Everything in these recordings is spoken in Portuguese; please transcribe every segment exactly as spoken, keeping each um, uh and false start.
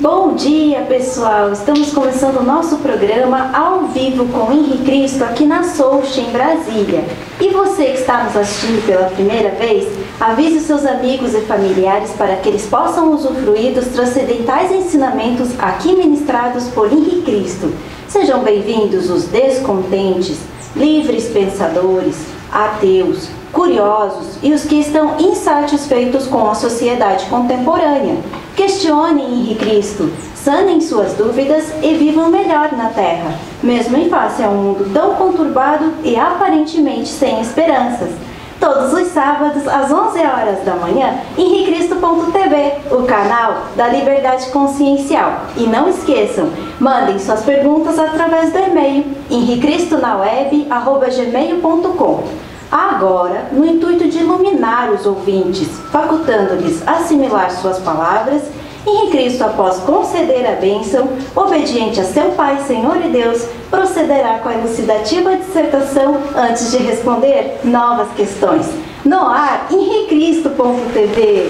Bom dia, pessoal! Estamos começando o nosso programa ao vivo com Henri Cristo aqui na Souche, em Brasília. E você que está nos assistindo pela primeira vez, avise os seus amigos e familiares para que eles possam usufruir dos transcendentais ensinamentos aqui ministrados por Henri Cristo. Sejam bem-vindos os descontentes, livres pensadores, ateus, curiosos e os que estão insatisfeitos com a sociedade contemporânea. Questionem Henri Cristo, sanem suas dúvidas e vivam melhor na Terra, mesmo em face a um mundo tão conturbado e aparentemente sem esperanças. Todos os sábados, às onze horas da manhã, henri cristo ponto t v, o canal da Liberdade Consciencial. E não esqueçam, mandem suas perguntas através do e-mail henri cristo na web arroba gmail ponto com. Agora, no intuito de iluminar os ouvintes, facultando-lhes assimilar suas palavras, Henri Cristo, após conceder a bênção, obediente a seu Pai, Senhor e Deus, procederá com a elucidativa dissertação antes de responder novas questões. No ar, henri cristo ponto t v.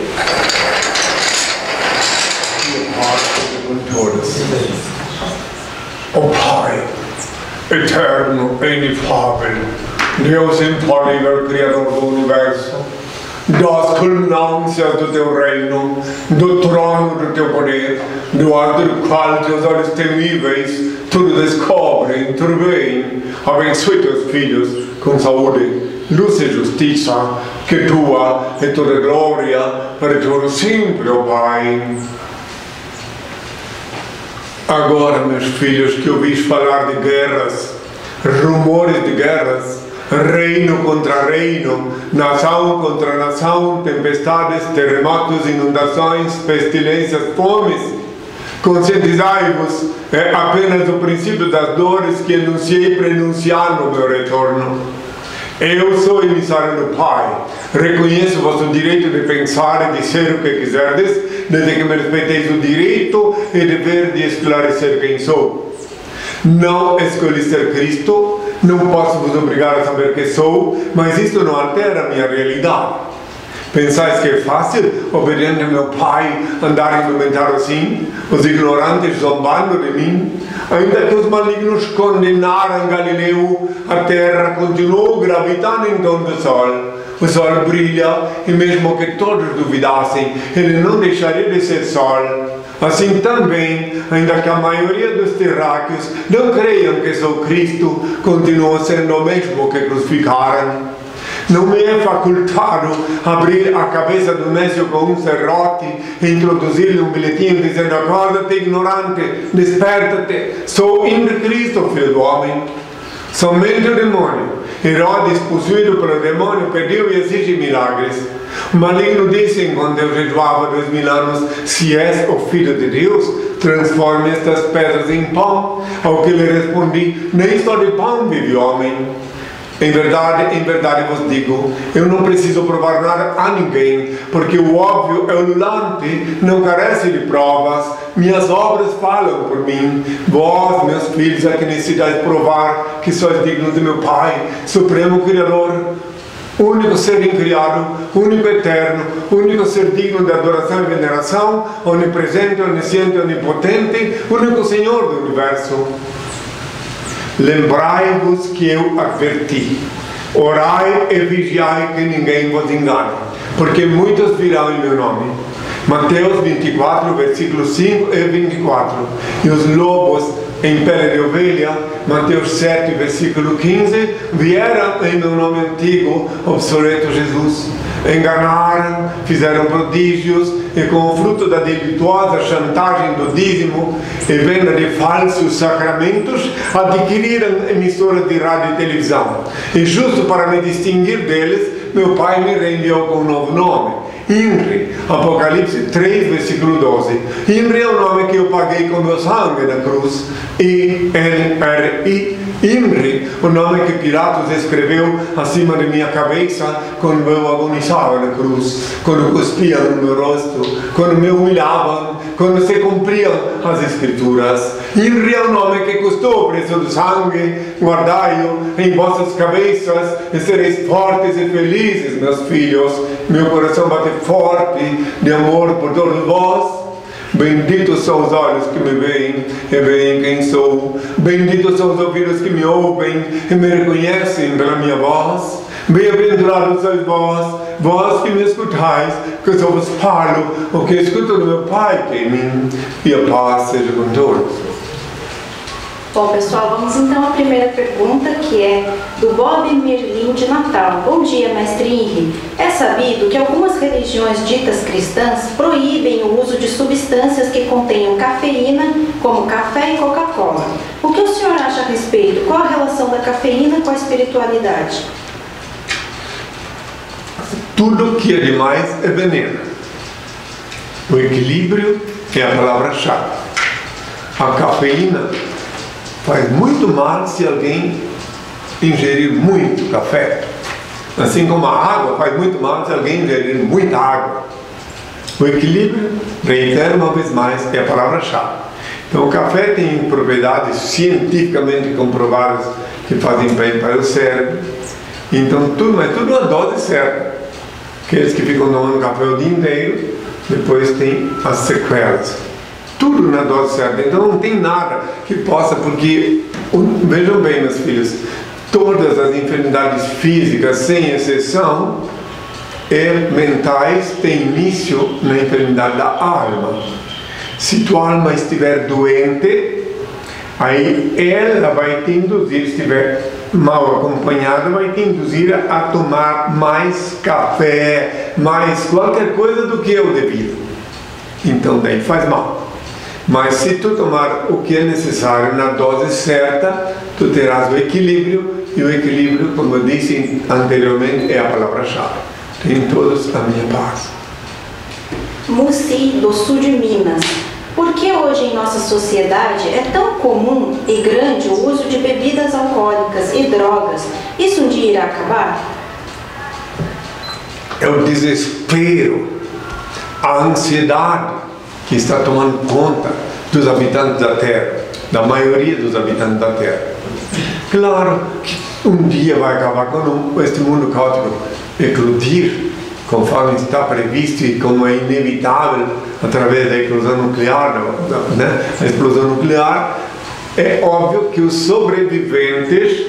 Ó Pai, eterno e inefável, Deus infalível, Criador do Universo, das culminâncias do teu reino, do trono do teu poder, do alto do qual teus olhos temíveis tudo descobrem, tudo bem. Abençoe teus filhos com saúde, luz e justiça, que tua é toda glória para todo sempre, ó Pai. Agora, meus filhos, que ouvis falar de guerras, rumores de guerras, reino contra reino, nação contra nação, tempestades, terremotos, inundações, pestilências, fomes, conscientizai-vos, é apenas o princípio das dores que anunciei prenunciar no meu retorno. Eu sou emissário do Pai, reconheço o vosso direito de pensar e dizer o que quiserdes, desde que me respeiteis o direito e dever de esclarecer quem sou. Não escolhi ser Cristo, não posso vos obrigar a saber quem sou, mas isto não altera a minha realidade. Pensais que é fácil, obediente ao meu Pai, andar implementado assim, os ignorantes zombando de mim? Ainda que os malignos condenaram Galileu, a terra continuou gravitando em torno do sol. O sol brilha, e mesmo que todos duvidassem, ele não deixaria de ser sol. Assim também, ainda que a maioria dos terráqueos não creiam que sou Cristo, continuo sendo o mesmo que crucificaram. Não me é facultado abrir a cabeça do nécio com um serrote e introduzir-lhe um bilhetinho dizendo: acorda-te, ignorante, desperta-te, sou Henri Cristo, filho do homem. Somente o demônio, Herodes, possuído pelo demônio, pediu e exige milagres. O maligno disse, enquanto eu jejuava dois mil anos: se és o Filho de Deus, transforme estas pedras em pão. Ao que lhe respondi: nem só de pão vive o homem. Em verdade, em verdade vos digo, eu não preciso provar nada a ninguém, porque o óbvio é ululante, não carece de provas. Minhas obras falam por mim. Vós, meus filhos, é que necessitais provar que sois dignos de meu Pai, Supremo Criador, único ser incriado, único eterno, único ser digno de adoração e veneração, onipresente, onisciente, onipotente, único Senhor do Universo. Lembrai-vos que eu adverti: orai e vigiai que ninguém vos engane, porque muitos virão em meu nome. Mateus vinte e quatro, versículos cinco e vinte e quatro. E os lobos em pele de ovelha, Mateus sete, versículo quinze, vieram em meu nome antigo, obsoleto Jesus. Enganaram, fizeram prodígios e com o fruto da delituosa chantagem do dízimo e venda de falsos sacramentos adquiriram emissoras de rádio e televisão. E justo para me distinguir deles, meu Pai me reenviou com um novo nome: Henri. Apocalipse três, versículo doze. Henri é o nome que eu paguei com meu sangue na cruz. I N R I. Henri, o nome que Pilatos escreveu acima de minha cabeça quando eu agonizava na cruz, quando cuspiam no meu rosto, quando me humilhavam, quando se cumpriam as Escrituras. Henri é o nome que custou o preço do sangue. Guardai-o em vossas cabeças e sereis fortes e felizes, meus filhos. Meu coração bate forte de amor por todos vós. Benditos são os olhos que me veem e veem quem sou. Benditos são os ouvidos que me ouvem e me reconhecem pela minha voz. Bem-aventurados sois vós, vós que me escutais, que eu só vos falo o que escuto do meu Pai que é em mim, e a paz seja com todos. Bom, pessoal, vamos então à primeira pergunta, que é do Bob Merlin de Natal. Bom dia, mestre Henri. É sabido que algumas religiões ditas cristãs proíbem o uso de substâncias que contenham cafeína, como café e Coca-Cola. O que o senhor acha a respeito? Qual a relação da cafeína com a espiritualidade? Tudo que é demais é veneno. O equilíbrio é a palavra-chave. A cafeína faz muito mal se alguém ingerir muito café. Assim como a água faz muito mal se alguém ingerir muita água. O equilíbrio, reitero uma vez mais, é a palavra-chave. Então o café tem propriedades cientificamente comprovadas que fazem bem para o cérebro. Então tudo, mas tudo uma dose certa. Aqueles que ficam tomando café o dia inteiro, depois tem as sequelas. Tudo na dose certa. Então não tem nada que possa, porque, vejam bem, meus filhos, todas as enfermidades físicas, sem exceção, e mentais, têm início na enfermidade da alma. Se tua alma estiver doente, aí ela vai te induzir, se estiver mal acompanhada, vai te induzir a tomar mais café, mais qualquer coisa do que é o devido. Então daí faz mal. Mas se tu tomar o que é necessário na dose certa, tu terás o equilíbrio, e o equilíbrio, como eu disse anteriormente, é a palavra-chave. Tenham todos a minha paz. Mussi, do sul de Minas. Por que hoje em nossa sociedade é tão comum e grande o uso de bebidas alcoólicas e drogas? Isso um dia irá acabar? É o desespero, a ansiedade que está tomando conta dos habitantes da Terra, da maioria dos habitantes da Terra. Claro que um dia vai acabar quando este mundo caótico eclodir, conforme está previsto e como é inevitável através da eclosão nuclear, né? A explosão nuclear. É óbvio que os sobreviventes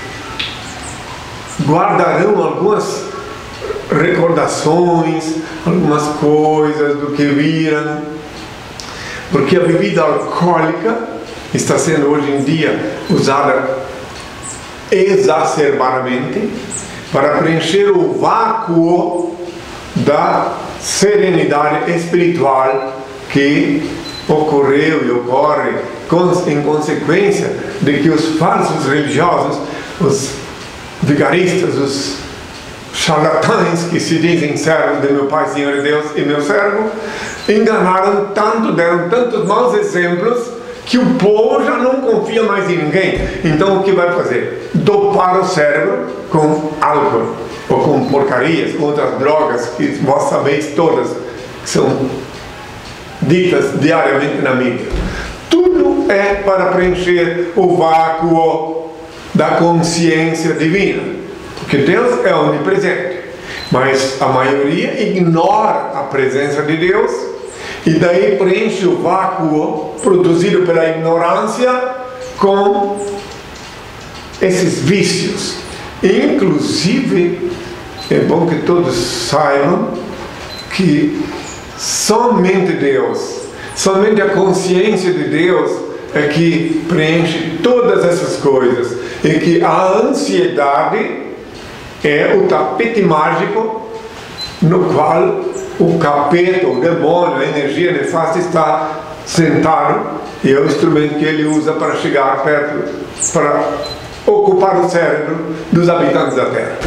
guardarão algumas recordações, algumas coisas do que viram, porque a bebida alcoólica está sendo hoje em dia usada exacerbadamente para preencher o vácuo da serenidade espiritual que ocorreu e ocorre em consequência de que os falsos religiosos, os vigaristas, os charlatães que se dizem servos de meu Pai, Senhor e Deus e meu servo, enganaram tanto, deram tantos maus exemplos que o povo já não confia mais em ninguém. Então o que vai fazer? Dopar o cérebro com álcool ou com porcarias, com outras drogas que vós sabeis todas, que são ditas diariamente na mídia. Tudo é para preencher o vácuo da consciência divina. Porque Deus é onipresente, mas a maioria ignora a presença de Deus e daí preenche o vácuo produzido pela ignorância com esses vícios. Inclusive, é bom que todos saibam que somente Deus, somente a consciência de Deus é que preenche todas essas coisas, e que a ansiedade é o tapete mágico no qual o capeta, o demônio, a energia nefasta está sentado, e é o instrumento que ele usa para chegar perto, para ocupar o cérebro dos habitantes da Terra.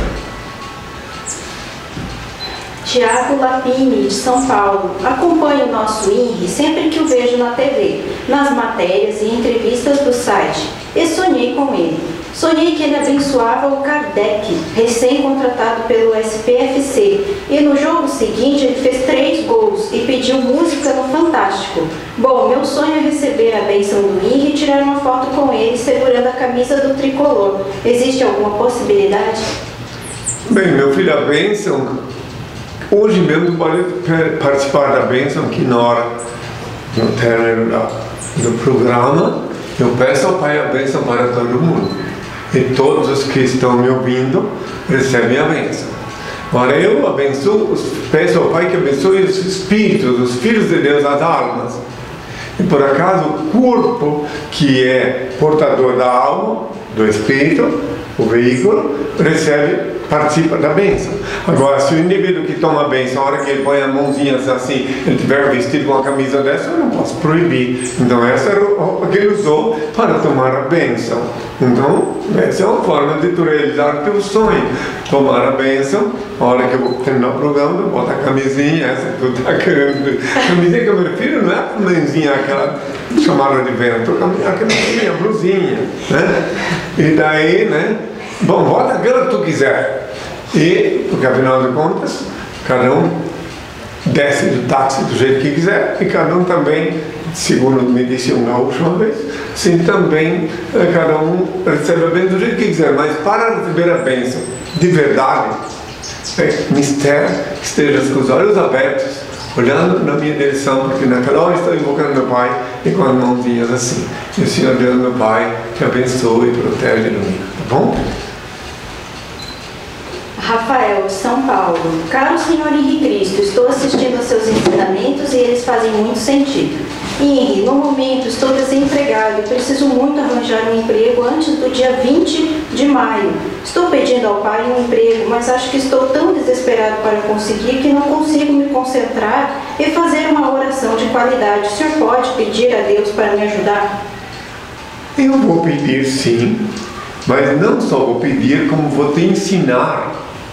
Tiago Lapini, de São Paulo. Acompanho o nosso I N R I sempre que o vejo na T V, nas matérias e entrevistas do site, e sonhei com ele. Sonhei que ele abençoava o Kardec, recém-contratado pelo S P F C, e no jogo seguinte ele fez três gols e pediu música no Fantástico. Bom, meu sonho é receber a bênção do I N R I e tirar uma foto com ele segurando a camisa do tricolor. Existe alguma possibilidade? Bem, meu filho, a bênção, hoje mesmo pode participar da bênção que na hora no término do programa, eu peço ao Pai a bênção para todo mundo. E todos os que estão me ouvindo recebem a bênção. Agora eu abençoo, peço ao Pai que abençoe os espíritos, os filhos de Deus, as almas. E por acaso o corpo, que é portador da alma, do espírito, o veículo, recebe, participa da bênção. Agora, se o indivíduo que toma a bênção, a hora que ele põe as mãozinhas assim, ele estiver vestido com uma camisa dessa, eu não posso proibir. Então essa era a roupa que ele usou para tomar a bênção. Então, essa é uma forma de tu realizar o teu sonho. Tomar a bênção, a hora que eu vou terminar o programa, eu boto a camisinha, essa que tu está querendo. A camisinha que eu me refiro não é a camisinha, aquela chamada de vento, aquela minha blusinha, né? E daí, né? Bom, bota aquela que tu quiser. E, porque afinal de contas, cada um desce do táxi do jeito que quiser, e cada um também, segundo me disse um gaúcho uma vez, sim, também cada um recebe a bênção do jeito que quiser. Mas para receber a bênção de verdade, é mistério, esteja com os olhos abertos, olhando na minha direção, porque naquela hora estou invocando meu Pai e com as mãozinhas assim. E o Senhor Deus, meu Pai, te abençoe, protege e ilumina. Tá bom? Rafael, de São Paulo. Caro Senhor Henri Cristo, estou assistindo aos seus ensinamentos e eles fazem muito sentido. Henri, no momento estou desempregado e preciso muito arranjar um emprego antes do dia vinte de maio. Estou pedindo ao Pai um emprego, mas acho que estou tão desesperado para conseguir que não consigo me concentrar e fazer uma oração de qualidade. O senhor pode pedir a Deus para me ajudar? Eu vou pedir sim, mas não só vou pedir, como vou te ensinar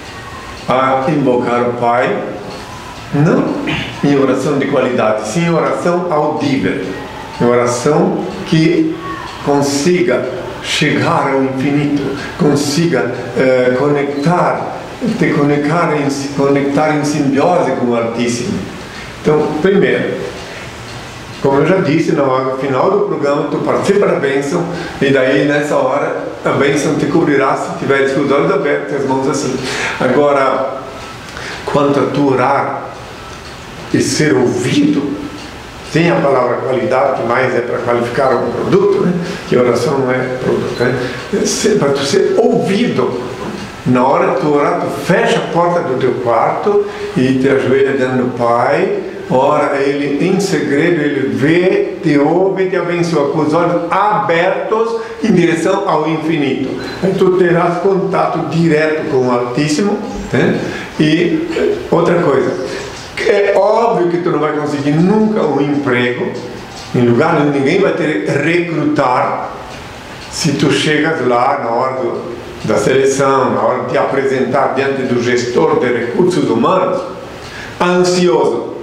a invocar o Pai, não em oração de qualidade, sim em oração audível, em oração que consiga chegar ao infinito, consiga eh, conectar, te conectar em, conectar em simbiose com o Altíssimo. Então, primeiro, como eu já disse, no final do programa, tu participa da bênção, e daí nessa hora a bênção te cobrirá se tiveres com os olhos abertos e as mãos assim. Agora, quanto a tu orar e ser ouvido, tem a palavra qualidade, que mais é para qualificar um produto, né? Que oração não é produto, né? Para tu ser ouvido. Na hora que tu orar, tu fecha a porta do teu quarto e te ajoelha diante do Pai. Ora, Ele em segredo, Ele vê, te ouve e te abençoa com os olhos abertos em direção ao infinito. Aí tu terás contato direto com o Altíssimo, né? E outra coisa, é óbvio que tu não vai conseguir nunca um emprego em lugar onde ninguém vai te recrutar se tu chegas lá na hora do, da seleção, na hora de te apresentar diante do gestor de recursos humanos, ansioso.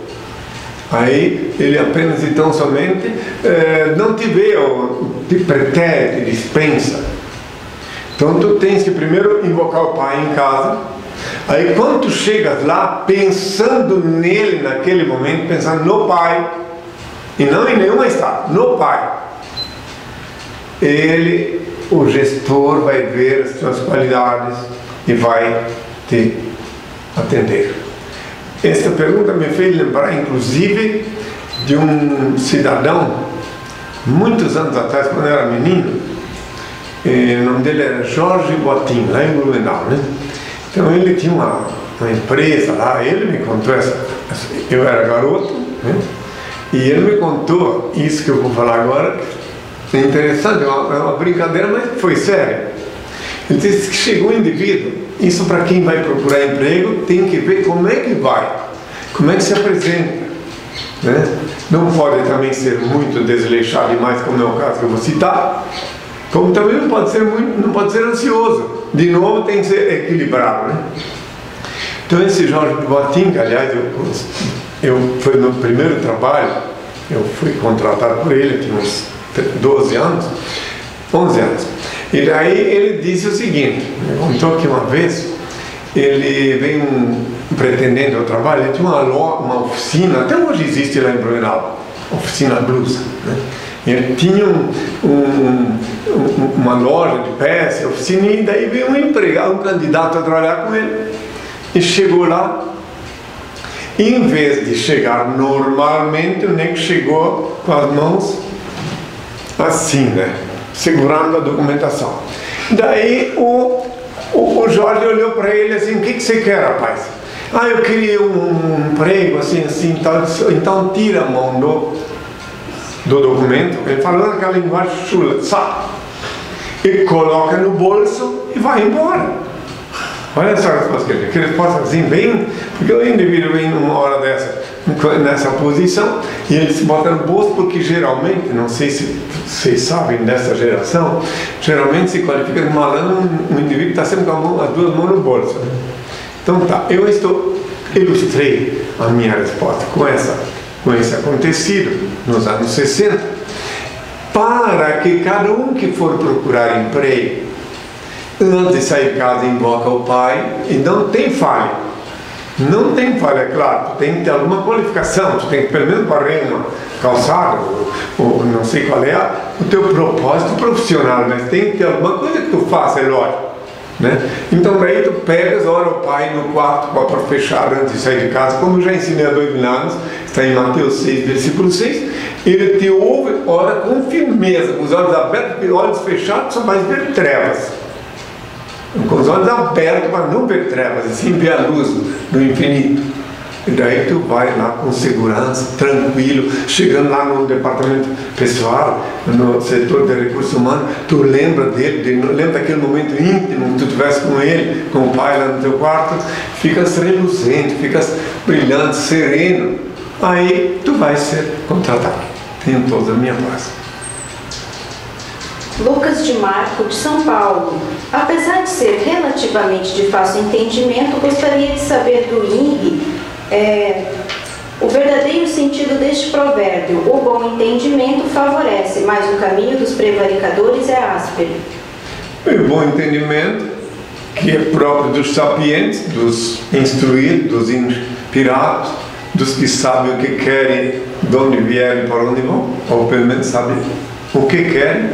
Aí ele apenas e tão somente eh, não te vê, ou te pretere, te dispensa. Então tu tens que primeiro invocar o Pai em casa. Aí quando tu chegas lá, pensando nele naquele momento, pensando no Pai, e não em nenhuma estado, no Pai, ele, o gestor, vai ver as tuas qualidades e vai te atender. Esta pergunta me fez lembrar, inclusive, de um cidadão, muitos anos atrás, quando eu era menino. E o nome dele era Jorge Botim, lá em Blumenau, né? Então ele tinha uma, uma empresa lá, ele me contou essa, eu era garoto, né? E ele me contou isso que eu vou falar agora. É interessante, é uma, é uma brincadeira, mas foi sério. Ele disse que chegou um indivíduo, isso para quem vai procurar emprego, tem que ver como é que vai, como é que se apresenta, né? Não pode também ser muito desleixado demais, como é o caso que eu vou citar, como também não pode ser muito, não pode ser ansioso. De novo, tem que ser equilibrado, né? Então esse Jorge Botim, aliás, eu, eu foi no primeiro trabalho, eu fui contratado por ele, eu tinha uns doze anos, onze anos. E daí ele disse o seguinte, ele contou que uma vez ele veio um pretendente ao trabalho, ele tinha uma, uma oficina, até hoje existe lá em Blumenau, oficina blusa, né? Ele tinha um, um, um, uma loja de peças, oficina, e daí veio um empregado, um candidato a trabalhar com ele. E chegou lá, Em vez de chegar normalmente, o Nick chegou com as mãos assim, né? Segurando a documentação. Daí o, o, o Jorge olhou para ele assim: o que, que você quer, rapaz? Ah, eu queria um emprego assim, assim, tal. Então tira a mão do, do documento, ele falou naquela linguagem chula, sabe? E coloca no bolso e vai embora. Olha só a resposta que ele resposta assim, bem, porque o indivíduo vem numa hora dessa, nessa posição, e ele se bota no bolso, porque geralmente, não sei se vocês sabem dessa geração, geralmente se qualifica de malandro um, um indivíduo que está sempre com a mão, as duas mãos no bolso. Né? Então tá, eu estou, ilustrei a minha resposta com, essa, com esse acontecido nos anos sessenta, para que cada um que for procurar emprego, antes de sair de casa, invoca o Pai, e não tem falha. Não tem falha, é claro, tu tem que ter alguma qualificação, tu tem que pelo menos varrer uma calçada, ou, ou não sei qual é o teu propósito profissional, mas tem que ter alguma coisa que tu faça, é lógico. Né? Então daí tu pegas, ora o Pai no quarto para fechar antes de sair de casa, como eu já ensinei há dois mil anos, está em Mateus seis, versículo seis, ele te ouve, ora com firmeza, com os olhos abertos, olhos fechados, só vais ver trevas. Com os olhos abertos para não ver trevas, e sim ver a luz do infinito. E daí tu vai lá com segurança, tranquilo, chegando lá no departamento pessoal, no setor de recursos humanos, tu lembra dele, de, lembra daquele momento íntimo que tu tivesse com ele, com o Pai lá no teu quarto, ficas reluzente, ficas brilhante, sereno, aí tu vais ser contratado. Tenho toda a minha paz. Lucas de Marco, de São Paulo. Apesar de ser relativamente de fácil entendimento, gostaria de saber do Henri é, o verdadeiro sentido deste provérbio. O bom entendimento favorece, mas o caminho dos prevaricadores é áspero. O bom entendimento, que é próprio dos sapientes, dos instruídos, dos inspirados, dos que sabem o que querem, de onde vierem e para onde vão, ou pelo menos sabem o que querem.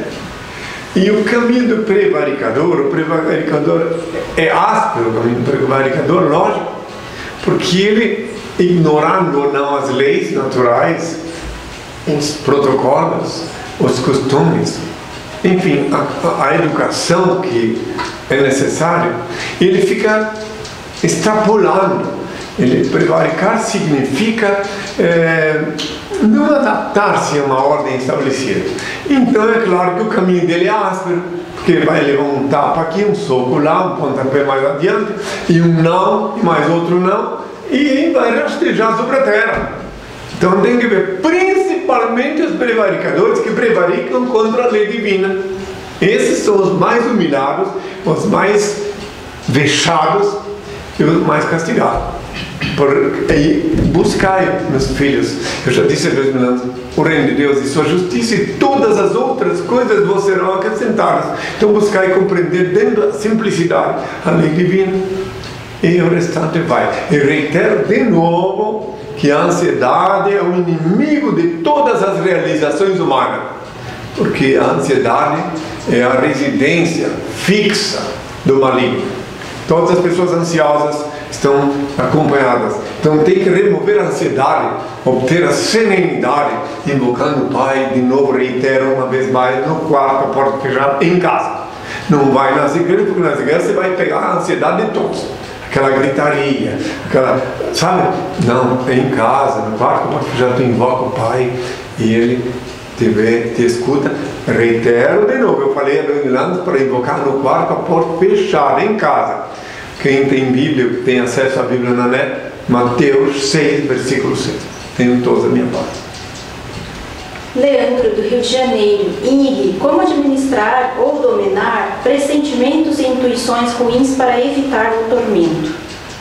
E o caminho do prevaricador, o prevaricador é áspero, o caminho do prevaricador, lógico, porque ele, ignorando ou não as leis naturais, os protocolos, os costumes, enfim, a, a educação que é necessária, ele fica extrapolando. Ele prevaricar significa é, não adaptar-se a uma ordem estabelecida. Então é claro que o caminho dele é áspero, porque vai levar um tapa aqui, um soco lá, um pontapé mais adiante, e um não, e mais outro não, e vai rastejar sobre a terra. Então tem que ver principalmente os prevaricadores que prevaricam contra a lei divina. Esses são os mais humilhados, os mais vexados e os mais castigados. Por, e buscai, meus filhos, eu já disse há dois mil anos, o reino de Deus e sua justiça, e todas as outras coisas vos serão acrescentadas. Então buscai compreender dentro da simplicidade a lei divina, e o restante vai. E reitero de novo que a ansiedade é o inimigo de todas as realizações humanas, porque a ansiedade é a residência fixa do maligno. Todas as pessoas ansiosas estão acompanhadas. Então tem que remover a ansiedade, obter a serenidade, invocando o Pai, de novo, reitero uma vez mais, no quarto, a porta fechada, em casa. Não vai nas igrejas, porque nas igrejas você vai pegar a ansiedade de todos. Aquela gritaria, aquela, sabe? Não, é em casa, no quarto, a porta fechada, tu invoca o Pai e Ele te vê, te escuta. Reitero de novo, eu falei há dois mil anos para invocar no quarto, a porta fechada, em casa. Quem tem Bíblia, tem acesso à Bíblia na net, Mateus seis, versículo seis. Tenho toda a minha parte. Leandro, do Rio de Janeiro. Henri, como administrar ou dominar pressentimentos e intuições ruins para evitar o tormento?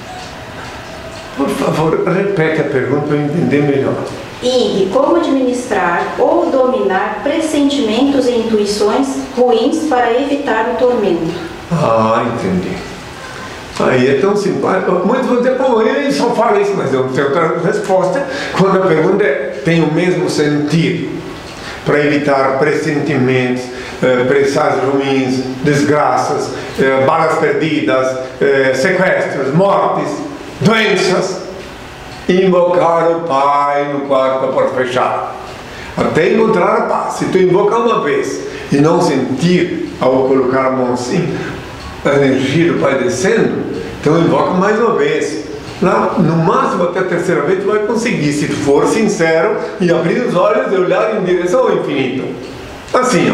Por favor, repete a pergunta para eu entender melhor. Henri, como administrar ou dominar pressentimentos e intuições ruins para evitar o tormento? Ah, entendi. Aí é tão simpático. Muitos vão dizer, pô, ele só fala isso, mas eu não tenho outra resposta. Quando a pergunta é, tem o mesmo sentido, para evitar pressentimentos, eh, presságios ruins, desgraças, eh, balas perdidas, eh, sequestros, mortes, doenças. invocar o Pai no quarto da porta fechada, até encontrar a paz. Se tu invocar uma vez e não sentir, ao colocar a mão assim, a energia do Pai descendo, então invoca mais uma vez. Lá, no máximo até a terceira vez tu vai conseguir, se tu for sincero e abrir os olhos e olhar em direção ao infinito. Assim,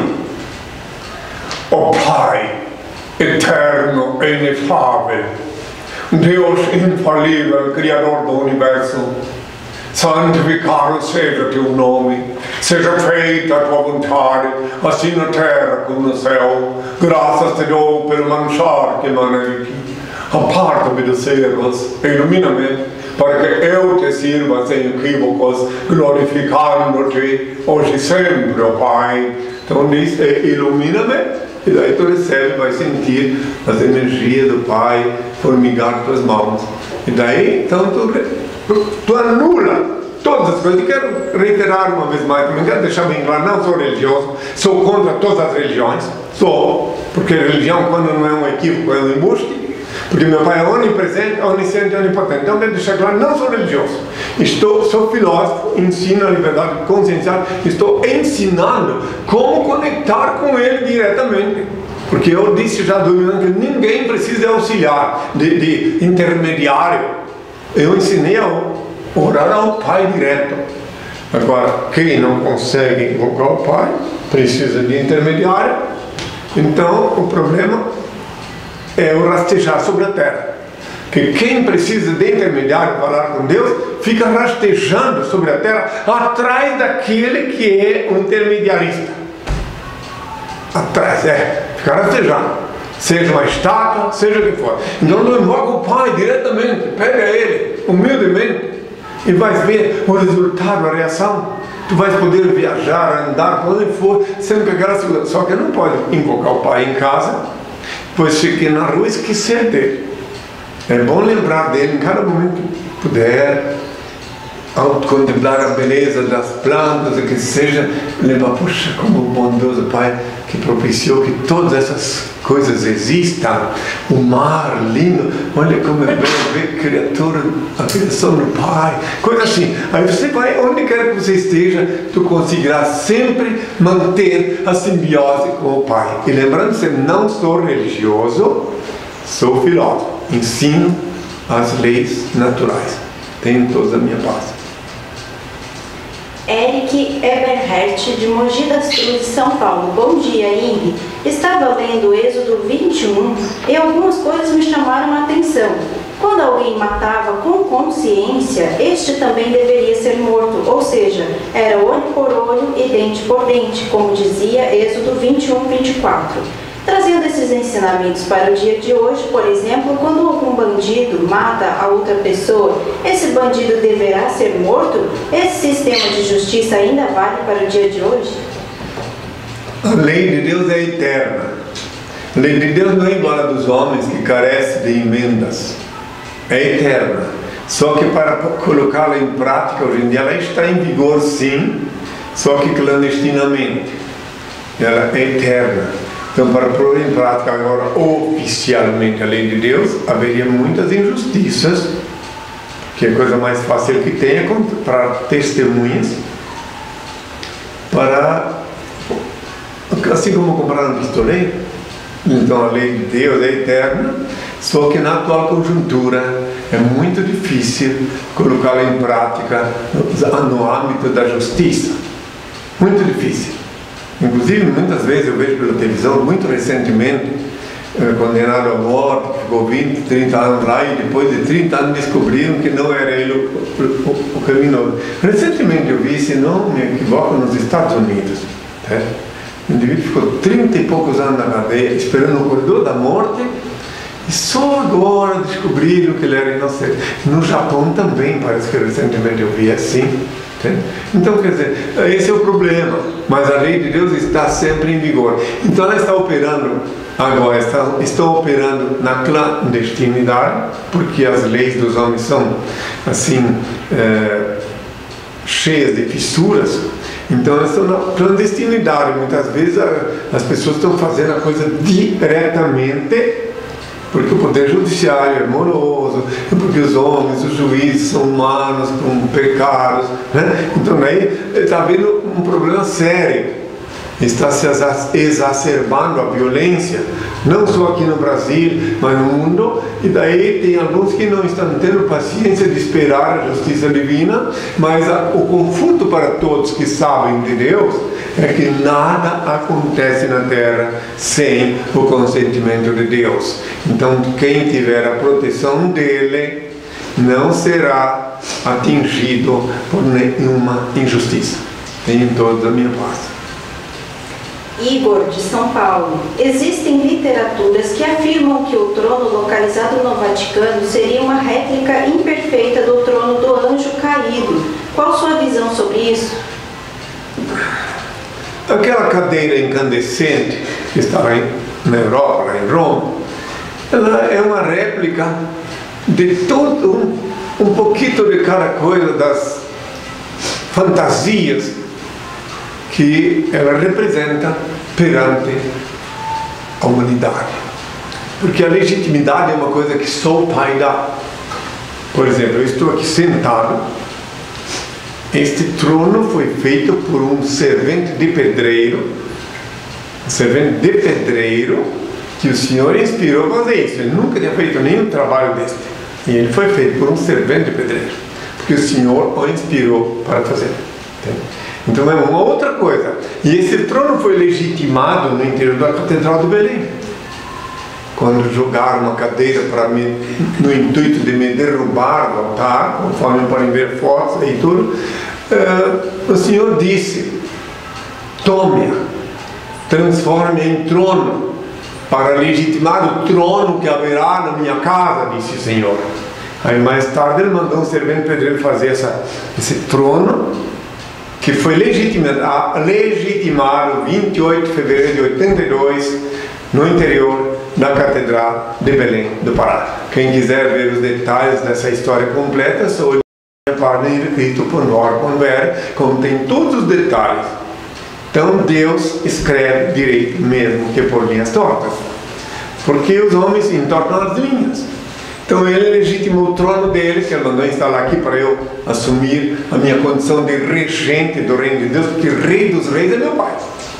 ó. Ó Pai eterno e inefável, Deus infalível, Criador do Universo, santificado seja teu nome, seja feita a tua vontade, assim na terra como no céu. Graças te dou pelo manchar que emana de ti. Aparta-me dos erros, ilumina-me, para que eu te sirva sem equívocos, glorificando-te hoje e sempre, ó Pai. Então diz, ilumina-me, e daí tu recebe, vai sentir as energias do Pai formigar tuas mãos. E daí, então, tu, tu, tu anula todas as coisas. E quero reiterar uma vez mais, também quero deixar bem claro, não sou religioso, sou contra todas as religiões, sou, porque religião, quando não é um equívoco, é um embuste. Porque meu pai é onipresente, onisciente e onipotente. Então, quero deixar claro, não sou religioso. Estou, sou filósofo, ensino a liberdade consciencial, estou ensinando como conectar com ele diretamente. Porque eu disse já dominante que ninguém precisa de auxiliar, de, de intermediário. Eu ensinei a orar ao Pai direto. Agora, quem não consegue invocar o Pai, precisa de intermediário. Então, o problema é o rastejar sobre a terra. Que quem precisa de intermediário para falar com Deus, fica rastejando sobre a terra, atrás daquele que é o intermediarista. Atrás, é, fica rastejando. Seja uma estátua, seja o que for. Então não invoca o Pai diretamente, pega ele, humildemente, e vais ver o resultado, a reação. Tu vais poder viajar, andar, por onde for, sempre com aquela segurança. Só que não pode invocar o Pai em casa, pois fiquei na rua e esquecer dele. É bom lembrar dele em cada momento que puder, ao contemplar a beleza das plantas, que seja, lembrar, puxa, como o bondoso Pai que propiciou que todas essas coisas existam, o mar lindo, olha como é belo ver criatura, a criação do Pai, coisa assim. Aí você vai, onde quer que você esteja, tu conseguirá sempre manter a simbiose com o Pai. E lembrando, se não sou religioso, sou filósofo, ensino as leis naturais, tenho toda a minha paz. Eric Eberhardt, de Mogi das Cruzes, São Paulo. Bom dia, Ingrid. Estava lendo Êxodo vinte e um e algumas coisas me chamaram a atenção. Quando alguém matava com consciência, este também deveria ser morto, ou seja, era olho por olho e dente por dente, como dizia Êxodo vinte e um, vinte e quatro. Trazendo esses ensinamentos para o dia de hoje, por exemplo, quando algum bandido mata a outra pessoa, esse bandido deverá ser morto? Esse sistema de justiça ainda vale para o dia de hoje? A lei de Deus é eterna. A lei de Deus não é igual a dos homens, que carece de emendas. É eterna. Só que para colocá-la em prática, hoje em dia, ela está em vigor sim, só que clandestinamente. Ela é eterna. Então, para pôr em prática agora oficialmente a lei de Deus, haveria muitas injustiças, que a coisa mais fácil que tem é comprar testemunhas para, assim como comprar um pistoleiro. Então a lei de Deus é eterna, só que na atual conjuntura é muito difícil colocá-la em prática no âmbito da justiça. Muito difícil. Inclusive, muitas vezes eu vejo pela televisão, muito recentemente, eh, condenado à morte, ficou vinte, trinta anos lá e depois de trinta anos descobriram que não era ele o, o, o criminoso. Recentemente eu vi, se não me equivoco, nos Estados Unidos. Tá? O indivíduo ficou trinta e poucos anos na cadeia, esperando o corredor da morte, e só agora descobriram que ele era inocente. No Japão também, parece que recentemente eu vi assim. Então, quer dizer, esse é o problema, mas a lei de Deus está sempre em vigor. Então ela está operando agora, está, está operando na clandestinidade, porque as leis dos homens são assim é, cheias de fissuras. Então elas estão na clandestinidade. Muitas vezes a, as pessoas estão fazendo a coisa diretamente porque o poder judiciário é moroso, porque os homens, os juízes são humanos com pecados, né? Então aí está havendo um problema sério. Está se exacerbando a violência, não só aqui no Brasil, mas no mundo, e daí tem alguns que não estão tendo paciência de esperar a justiça divina, mas a, o conforto para todos que sabem de Deus é que nada acontece na terra sem o consentimento de Deus. Então, quem tiver a proteção dele não será atingido por nenhuma injustiça. Tenham todos a minha paz. Igor, de São Paulo. Existem literaturas que afirmam que o trono localizado no Vaticano seria uma réplica imperfeita do trono do anjo caído. Qual sua visão sobre isso? Aquela cadeira incandescente que está lá na Europa, lá em Roma, ela é uma réplica de todo um, um pouquinho de cada coisa das fantasias que ela representa perante a humanidade. Porque a legitimidade é uma coisa que só o Pai dá. Por exemplo, eu estou aqui sentado. Este trono foi feito por um servente de pedreiro, um servente de pedreiro, que o Senhor inspirou a fazer isso. Ele nunca tinha feito nenhum trabalho deste. E ele foi feito por um servente de pedreiro, porque o Senhor o inspirou para fazer. Entende? Então é uma outra coisa. E esse trono foi legitimado no interior da Catedral de Belém. Quando jogaram uma cadeira para me, no intuito de me derrubar do altar, conforme podem ver fotos e tudo, uh, o Senhor disse: tome-a, transforme-a em trono, para legitimar o trono que haverá na minha casa, disse o Senhor. Aí mais tarde ele mandou um servente pedreiro fazer essa, esse trono, que foi legitimar, legitimado vinte e oito de fevereiro de oitenta e dois no interior da Catedral de Belém do Pará. Quem quiser ver os detalhes dessa história completa, só olhe a página henricristo ponto org ponto br, como tem todos os detalhes. Então Deus escreve direito mesmo que por linhas tortas, porque os homens entortam as linhas. Então ele legitimou o trono dele, que ele mandou instalar aqui para eu assumir a minha condição de regente do reino de Deus, porque o rei dos reis é meu pai.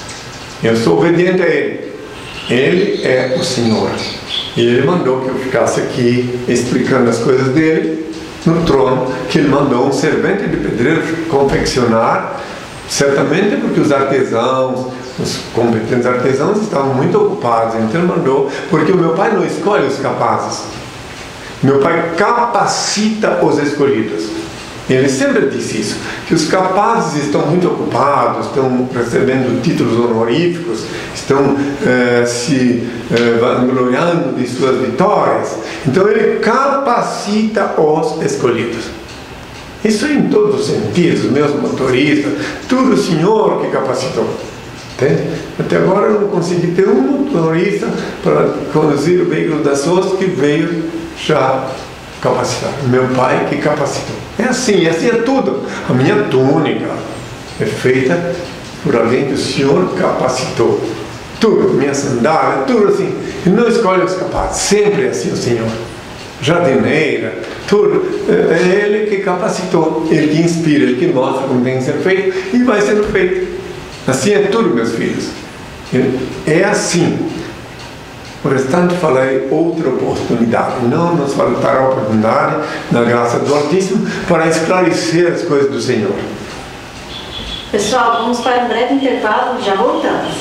Eu sou obediente a ele. Ele é o Senhor. E ele mandou que eu ficasse aqui explicando as coisas dele no trono, que ele mandou um servente de pedreiro confeccionar, certamente porque os artesãos, os competentes artesãos estavam muito ocupados. Então ele mandou, porque o meu pai não escolhe os capazes. Meu pai capacita os escolhidos. Ele sempre disse isso, que os capazes estão muito ocupados, estão recebendo títulos honoríficos, estão eh, se eh, vangloriando de suas vitórias. Então ele capacita os escolhidos. Isso em todos os sentidos, meus motoristas, tudo o Senhor que capacitou. Entende? Até agora eu não consegui ter um motorista para conduzir o veículo das pessoas que veio já capacitado. Meu pai que capacitou. É assim, assim é tudo. A minha túnica é feita por alguém que o Senhor capacitou. Tudo, minha sandália, tudo assim. Ele não escolhe os capazes, sempre é assim o Senhor. Jardineira, tudo. É Ele que capacitou, Ele que inspira, Ele que mostra como tem que ser feito e vai sendo feito. Assim é tudo, meus filhos. É assim. O restante falarei outra oportunidade. Não nos faltará oportunidade, na graça do Altíssimo, para esclarecer as coisas do Senhor. Pessoal, vamos para um breve intervalo, já voltamos.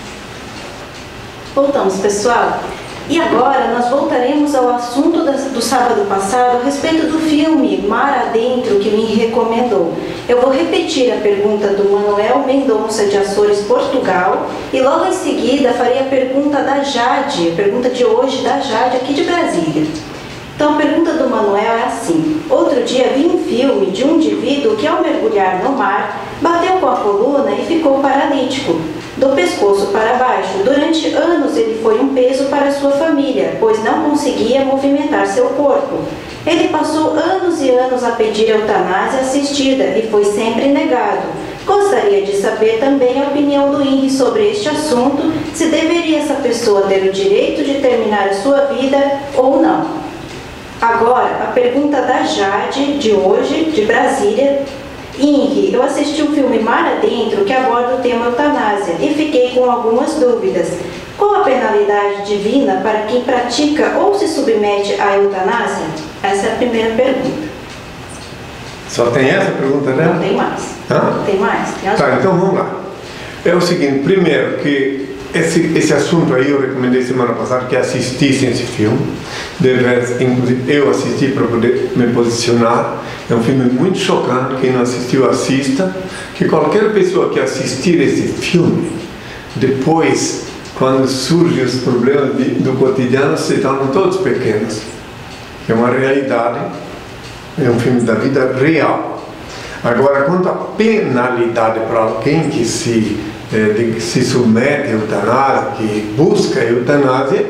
Voltamos, pessoal. E agora nós voltaremos ao assunto do sábado passado a respeito do filme Mar Adentro, que me recomendou. Eu vou repetir a pergunta do Manuel Mendonça de Açores, Portugal, e logo em seguida farei a pergunta da Jade, a pergunta de hoje da Jade aqui de Brasília. Então a pergunta do Manuel é assim: outro dia vi um filme de um indivíduo que ao mergulhar no mar, bateu com a coluna e ficou paralítico. Do pescoço para baixo, durante anos ele foi um peso para sua família, pois não conseguia movimentar seu corpo. Ele passou anos e anos a pedir eutanásia assistida e foi sempre negado. Gostaria de saber também a opinião do I N R I sobre este assunto, se deveria essa pessoa ter o direito de terminar a sua vida ou não. Agora, a pergunta da Jade, de hoje, de Brasília. I N R I, eu assisti o filme Mar Adentro, que aborda o tema eutanásia, e fiquei com algumas dúvidas. Qual a penalidade divina para quem pratica ou se submete à eutanásia? Essa é a primeira pergunta. Só tem essa pergunta, né? Não tem mais. Hã? Tem mais? Tem as Tá, outras. então vamos lá. É o seguinte, primeiro que esse, esse assunto aí eu recomendei semana passada que assistissem esse filme. Deve, inclusive eu assisti para poder me posicionar. É um filme muito chocante, quem não assistiu assista. Que qualquer pessoa que assistir esse filme, depois, quando surgem os problemas de, do cotidiano, se tornam todos pequenos. É uma realidade, é um filme da vida real. Agora, quanto à penalidade para alguém que se, eh, de, que se submete à eutanásia, que busca a eutanásia,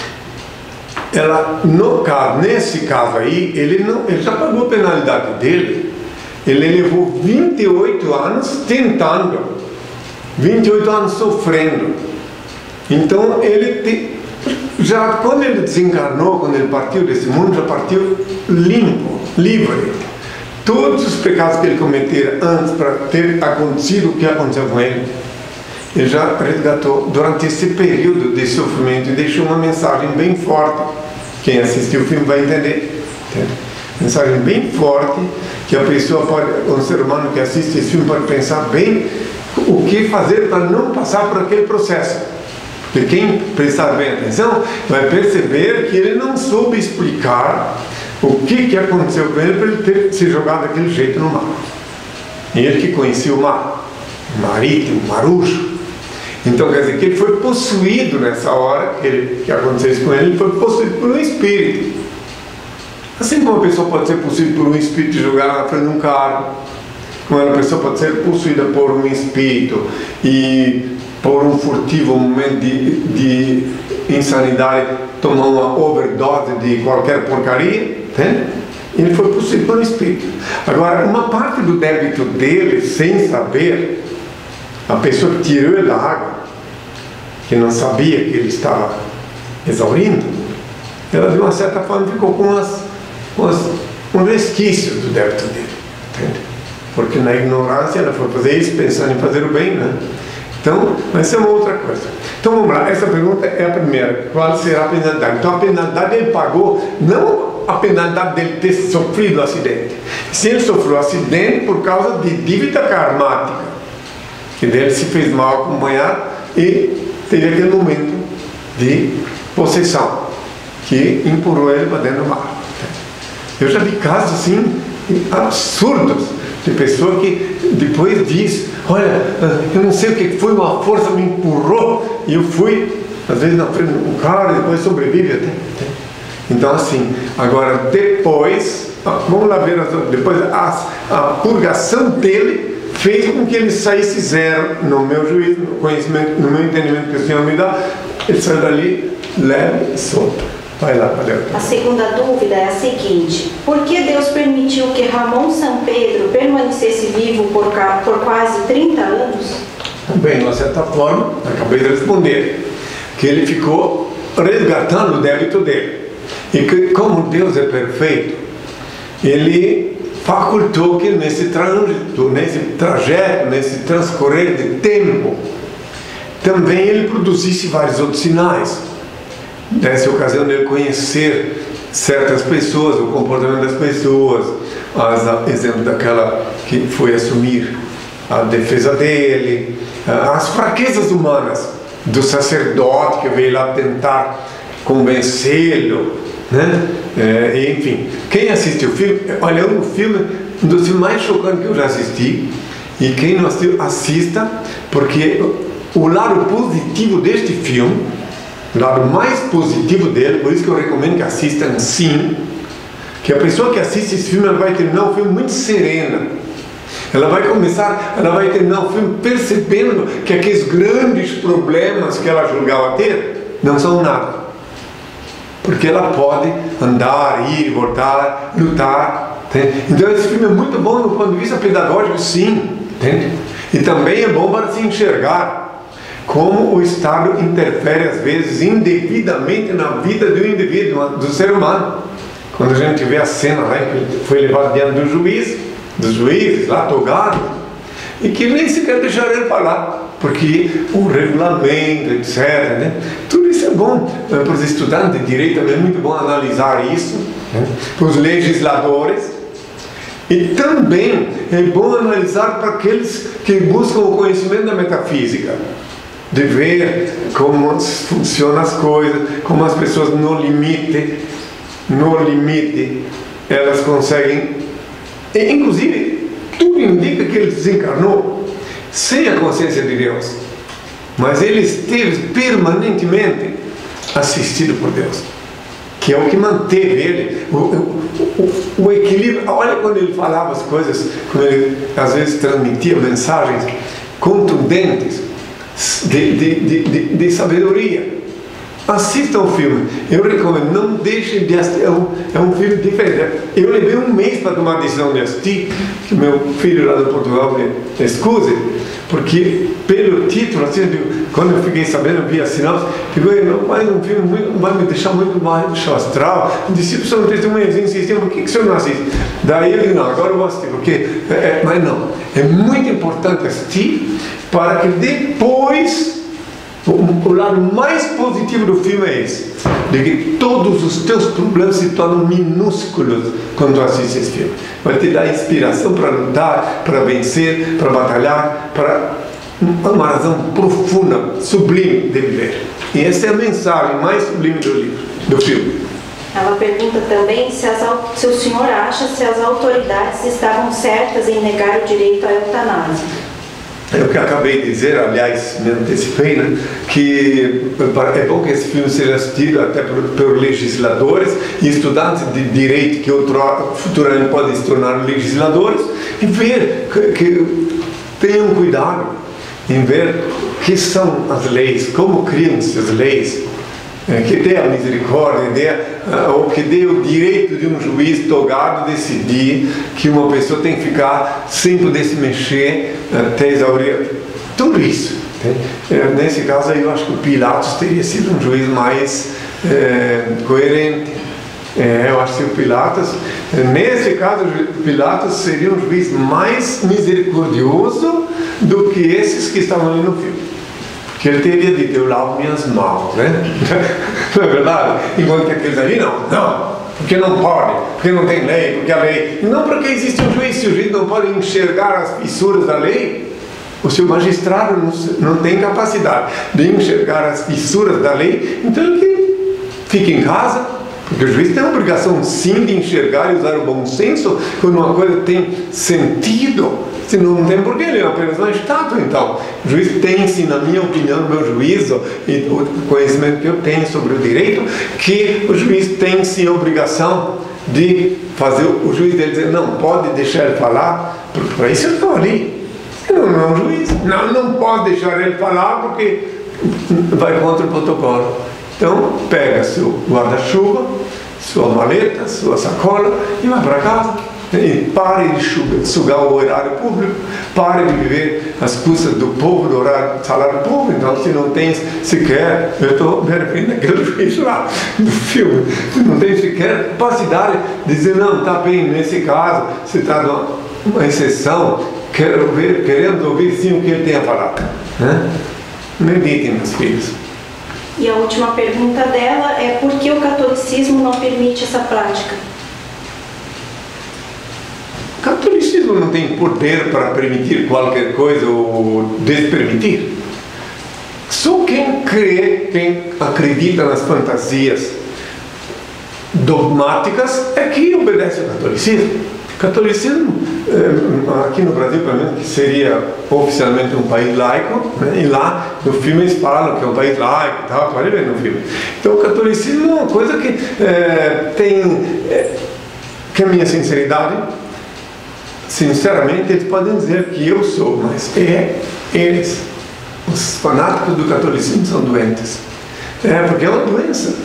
ela, no caso, nesse caso aí, ele, não, ele já pagou a penalidade dele. Ele levou vinte e oito anos tentando, vinte e oito anos sofrendo. Então, ele te, já quando ele desencarnou, quando ele partiu desse mundo, já partiu limpo, livre. Todos os pecados que ele cometera antes para ter acontecido o que aconteceu com ele, ele já resgatou durante esse período de sofrimento e deixou uma mensagem bem forte. Quem assistiu o filme vai entender. Entende? Mensagem bem forte que a pessoa pode, um ser humano que assiste esse filme pode pensar bem o que fazer para não passar por aquele processo. Porque quem prestar bem atenção vai perceber que ele não soube explicar o que, que aconteceu com ele para ele ter se jogado daquele jeito no mar. E ele que conhecia o mar, o marítimo, o marujo. Então quer dizer que ele foi possuído nessa hora que, ele, que aconteceu isso com ele, ele foi possuído por um espírito. Assim como uma pessoa pode ser possuída por um espírito e jogar na frente de um carro, como uma pessoa pode ser possuída por um espírito e por um furtivo, um momento de, de insanidade, tomar uma overdose de qualquer porcaria, entende? Ele foi possuído por um espírito. Agora, uma parte do débito dele, sem saber, a pessoa que tirou ele da água, que não sabia que ele estava exaurindo, ela de uma certa forma ficou com, as, com as, um resquício do débito dele, entende? Porque na ignorância ela foi fazer isso pensando em fazer o bem, né? Então, mas é uma outra coisa. Então vamos lá, essa pergunta é a primeira. Qual será a penalidade? Então a penalidade ele pagou, não a penalidade dele ter sofrido o acidente. Se ele sofreu o acidente por causa de dívida karmática, que dele se fez mal acompanhado e teve aquele momento de possessão, que empurrou ele para dentro do mar. Eu já vi casos assim, absurdos, de pessoa que depois diz, olha, eu não sei o que foi, uma força me empurrou e eu fui, às vezes na frente do carro, e depois sobrevive até. Então assim, agora depois, vamos lá ver, depois a, a purgação dele fez com que ele saísse zero, no meu juízo, no conhecimento, no meu entendimento que o Senhor me dá, ele saiu dali leve e solto. Vai lá, valeu. A segunda dúvida é a seguinte: por que Deus permitiu que Ramon Sampedro permanecesse vivo por, por quase trinta anos? Bem, de uma certa forma, acabei de responder, que ele ficou resgatando o débito dele. E que, como Deus é perfeito, ele facultou que nesse trânsito, nesse trajeto, nesse transcorrer de tempo, também ele produzisse vários outros sinais. Desse a ocasião de ele conhecer certas pessoas, o comportamento das pessoas, as, exemplo daquela que foi assumir a defesa dele, as fraquezas humanas do sacerdote que veio lá tentar convencê-lo, né? É, enfim, quem assistiu o filme, olha, o filme, um dos filmes mais chocantes que eu já assisti, e quem não assistiu, assista, porque o lado positivo deste filme, o lado mais positivo dele, por isso que eu recomendo que assistam sim, que a pessoa que assiste esse filme, ela vai terminar o filme muito serena. Ela vai começar, ela vai terminar o filme percebendo que aqueles grandes problemas que ela julgava ter, não são nada. Porque ela pode andar, ir, voltar, lutar. Então esse filme é muito bom do ponto de vista pedagógico, sim. entende? E também é bom para se enxergar como o Estado interfere às vezes indevidamente na vida do indivíduo, do ser humano. Quando a gente vê a cena lá que ele foi levado diante do juiz, dos juízes lá, togado, e que nem sequer deixaram ele falar, porque o regulamento, etcétera, né? Tudo isso é bom para os estudantes de direito, é muito bom analisar isso, né? Para os legisladores, e também é bom analisar para aqueles que buscam o conhecimento da metafísica, de ver como funcionam as coisas, como as pessoas no limite, no limite, elas conseguem, e, inclusive, tudo indica que ele desencarnou sem a consciência de Deus, mas ele esteve permanentemente assistido por Deus, que é o que manteve ele, o, o, o, o equilíbrio. Olha quando ele falava as coisas, quando ele às vezes transmitia mensagens contundentes de, de, de, de, de sabedoria. Assistam o filme, eu recomendo, não deixem de assistir, é um, é um filme diferente. Eu levei um mês para tomar a decisão de assistir, que meu filho lá de Portugal me excuse, porque pelo título, assim, quando eu fiquei sabendo, eu vi a sinopse, ficou, não, mas um filme muito, vai me deixar muito baixo astral, disse, o senhor não testemunha, insistiu, por que, que o senhor não assiste? Daí eu disse, não, agora eu vou assistir, porque, é, é, mas não, é muito importante assistir, para que depois... O, o lado mais positivo do filme é esse, de que todos os teus problemas se tornam minúsculos quando tu assiste esse filme. Vai te dar inspiração para lutar, para vencer, para batalhar, para uma razão profunda, sublime de viver. E essa é a mensagem mais sublime do livro, do filme. Ela pergunta também se, as, se o senhor acha se as autoridades estavam certas em negar o direito à eutanásia. É o que eu acabei de dizer, aliás, me antecipei, né? Que é bom que esse filme seja assistido até por, por legisladores e estudantes de direito que outro, futuramente podem se tornar legisladores, e ver que, que tenham cuidado em ver o que são as leis, como criam-se as leis, que dê a misericórdia, dê, ou que dê o direito de um juiz togado decidir que uma pessoa tem que ficar sem poder se mexer até exaurir. Tudo isso. Nesse caso eu acho que o Pilatos teria sido um juiz mais é, coerente. É, eu acho que o Pilatos, nesse caso, o Pilatos seria um juiz mais misericordioso do que esses que estavam ali no filme. Que ele teria dito, eu lavo minhas mãos, né? Não é verdade? Enquanto que aqueles ali, não, não, porque não pode, porque não tem lei, porque a lei... Não porque existe um juiz, se o juiz não pode enxergar as fissuras da lei, o seu magistrado não, não tem capacidade de enxergar as fissuras da lei, então ele fica em casa, porque o juiz tem a obrigação sim de enxergar e usar o bom senso quando uma coisa tem sentido. Se não tem porquê, ele é apenas uma estátua. Então, o juiz tem-se, na minha opinião, no meu juízo e o conhecimento que eu tenho sobre o direito, que o juiz tem-se a obrigação de fazer o juiz dele dizer, não, pode deixar ele falar, porque para isso eu estou ali. Eu não, não é um juiz. Não, não pode deixar ele falar porque vai contra o protocolo. Então, pega seu guarda-chuva, sua maleta, sua sacola e vai para casa. E pare de sugar o horário público, pare de viver às custas do povo, do horário, salário público. Então, se não tem sequer, eu estou me referindo àquele juiz lá do filme, se não tem sequer capacidade de dizer, não, está bem, nesse caso, você está dando uma exceção, quero ver, queremos ouvir sim o que ele tem a falar. Né? Meditem, meus filhos. E a última pergunta dela é por que o catolicismo não permite essa prática? O catolicismo não tem poder para permitir qualquer coisa ou despermitir. Só quem crê, quem acredita nas fantasias dogmáticas é que obedece ao catolicismo. O catolicismo, aqui no Brasil, pelo menos, que seria oficialmente um país laico, né? E lá no filme eles falam que é um país laico e tal, pode ver no filme. Então o catolicismo é uma coisa que é, tem, é, que a minha sinceridade, sinceramente, eles podem dizer que eu sou, mas é eles. Os fanáticos do catolicismo são doentes. É, porque é uma doença.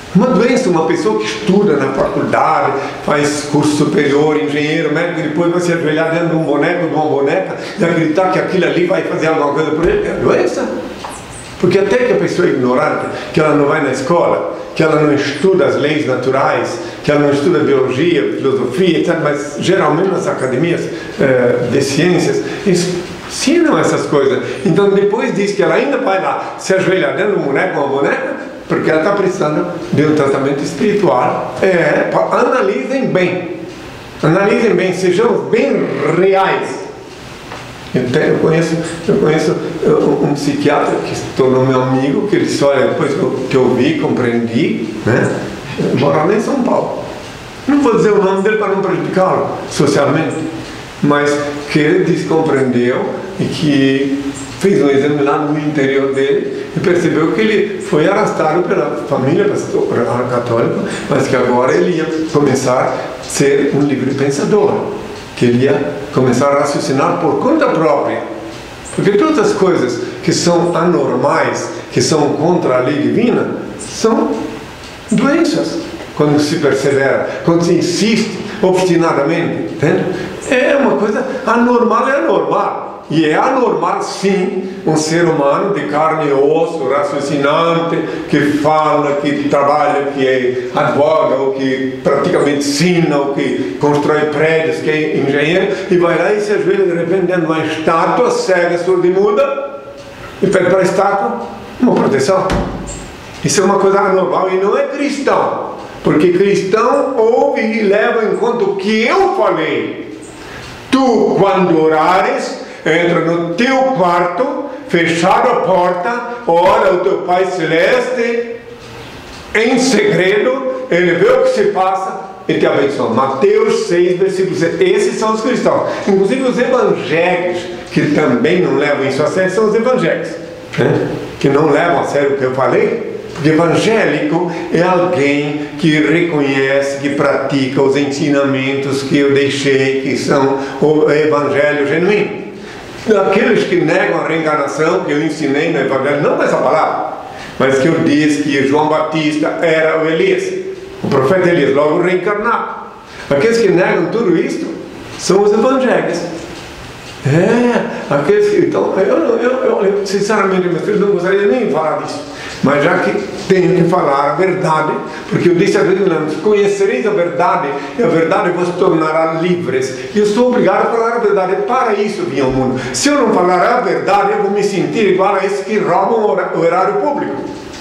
Uma doença, uma pessoa que estuda na faculdade, faz curso superior, engenheiro, médico, e depois vai se ajoelhar dentro de um boneco, de uma boneca, e acreditar que aquilo ali vai fazer alguma coisa por ele, é doença. Porque até que a pessoa é ignorante, que ela não vai na escola, que ela não estuda as leis naturais, que ela não estuda biologia, filosofia, etcétera, mas geralmente nas academias eh, de ciências ensinam essas coisas. Então depois diz que ela ainda vai lá se ajoelhar dentro de um boneco, uma boneca, porque ela está precisando de um tratamento espiritual. É, analisem bem, analisem bem, sejam bem reais. Eu, tenho, eu conheço, eu conheço um psiquiatra que se tornou meu amigo, que ele disse, olha, depois que eu vi, compreendi, né? Mora lá em São Paulo. Não vou dizer o nome dele para não prejudicá-lo socialmente, mas que ele disse, compreendeu e que fez um exame lá no interior dele e percebeu que ele foi arrastado pela família católica, mas que agora ele ia começar a ser um livre pensador, que ele ia começar a raciocinar por conta própria. Porque todas as coisas que são anormais, que são contra a lei divina, são doenças. Quando se persevera, quando se insiste obstinadamente, entende? É uma coisa anormal, é anormal. E é anormal, sim, um ser humano de carne e osso, raciocinante, que fala, que trabalha, que é advoga, ou que praticamente ensina, ou que constrói prédios, que é engenheiro, e vai lá e se ajoelha de repente dentro de uma estátua cega, surda e muda, e pede para a estátua uma proteção. Isso é uma coisa anormal e não é cristão, porque cristão ouve e leva em conta o que eu falei. Tu, quando orares, entra no teu quarto, fechado a porta, ora o teu Pai Celeste em segredo, ele vê o que se passa e te abençoa. Mateus seis, versículo seis. Esses são os cristãos. Inclusive os evangélicos, que também não levam isso a sério, são os evangélicos, né? Que não levam a sério o que eu falei. Porque evangélico é alguém que reconhece, que pratica os ensinamentos que eu deixei, que são o evangelho genuíno. Aqueles que negam a reencarnação, que eu ensinei no evangelho, não com essa palavra, mas que eu disse que João Batista era o Elias, o profeta Elias, logo reencarnado. Aqueles que negam tudo isso são os evangélicos. É, aqueles que... Então, eu, eu, eu, eu sinceramente, meus filhos, não gostaria nem de falar disso. Mas já que tenho que falar a verdade, porque eu disse a Deus, conhecereis a verdade, e a verdade vos tornará livres. E eu sou obrigado a falar a verdade, para isso vim ao mundo. Se eu não falar a verdade, eu vou me sentir igual a esses que roubam o erário público.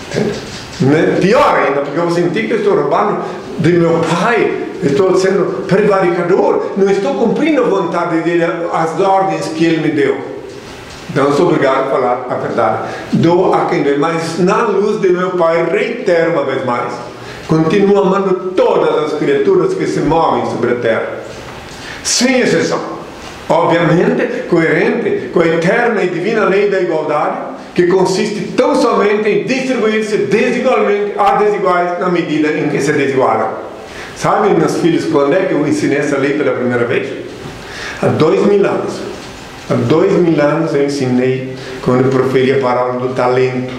Pior ainda, porque eu vou sentir que eu estou roubando de meu pai, estou sendo prevaricador, não estou cumprindo a vontade dele, as ordens que ele me deu. Então eu sou obrigado a falar a verdade. Dou a quem doer, mas na luz de meu Pai, reitero uma vez mais, continuo amando todas as criaturas que se movem sobre a terra, sem exceção, obviamente coerente com a eterna e divina lei da igualdade, que consiste tão somente em distribuir-se desigualmente a desiguais na medida em que se desigualam. Sabem, meus filhos, quando é que eu ensinei essa lei pela primeira vez? Há dois mil anos. Há dois mil anos eu ensinei, quando eu proferi a parábola do talento.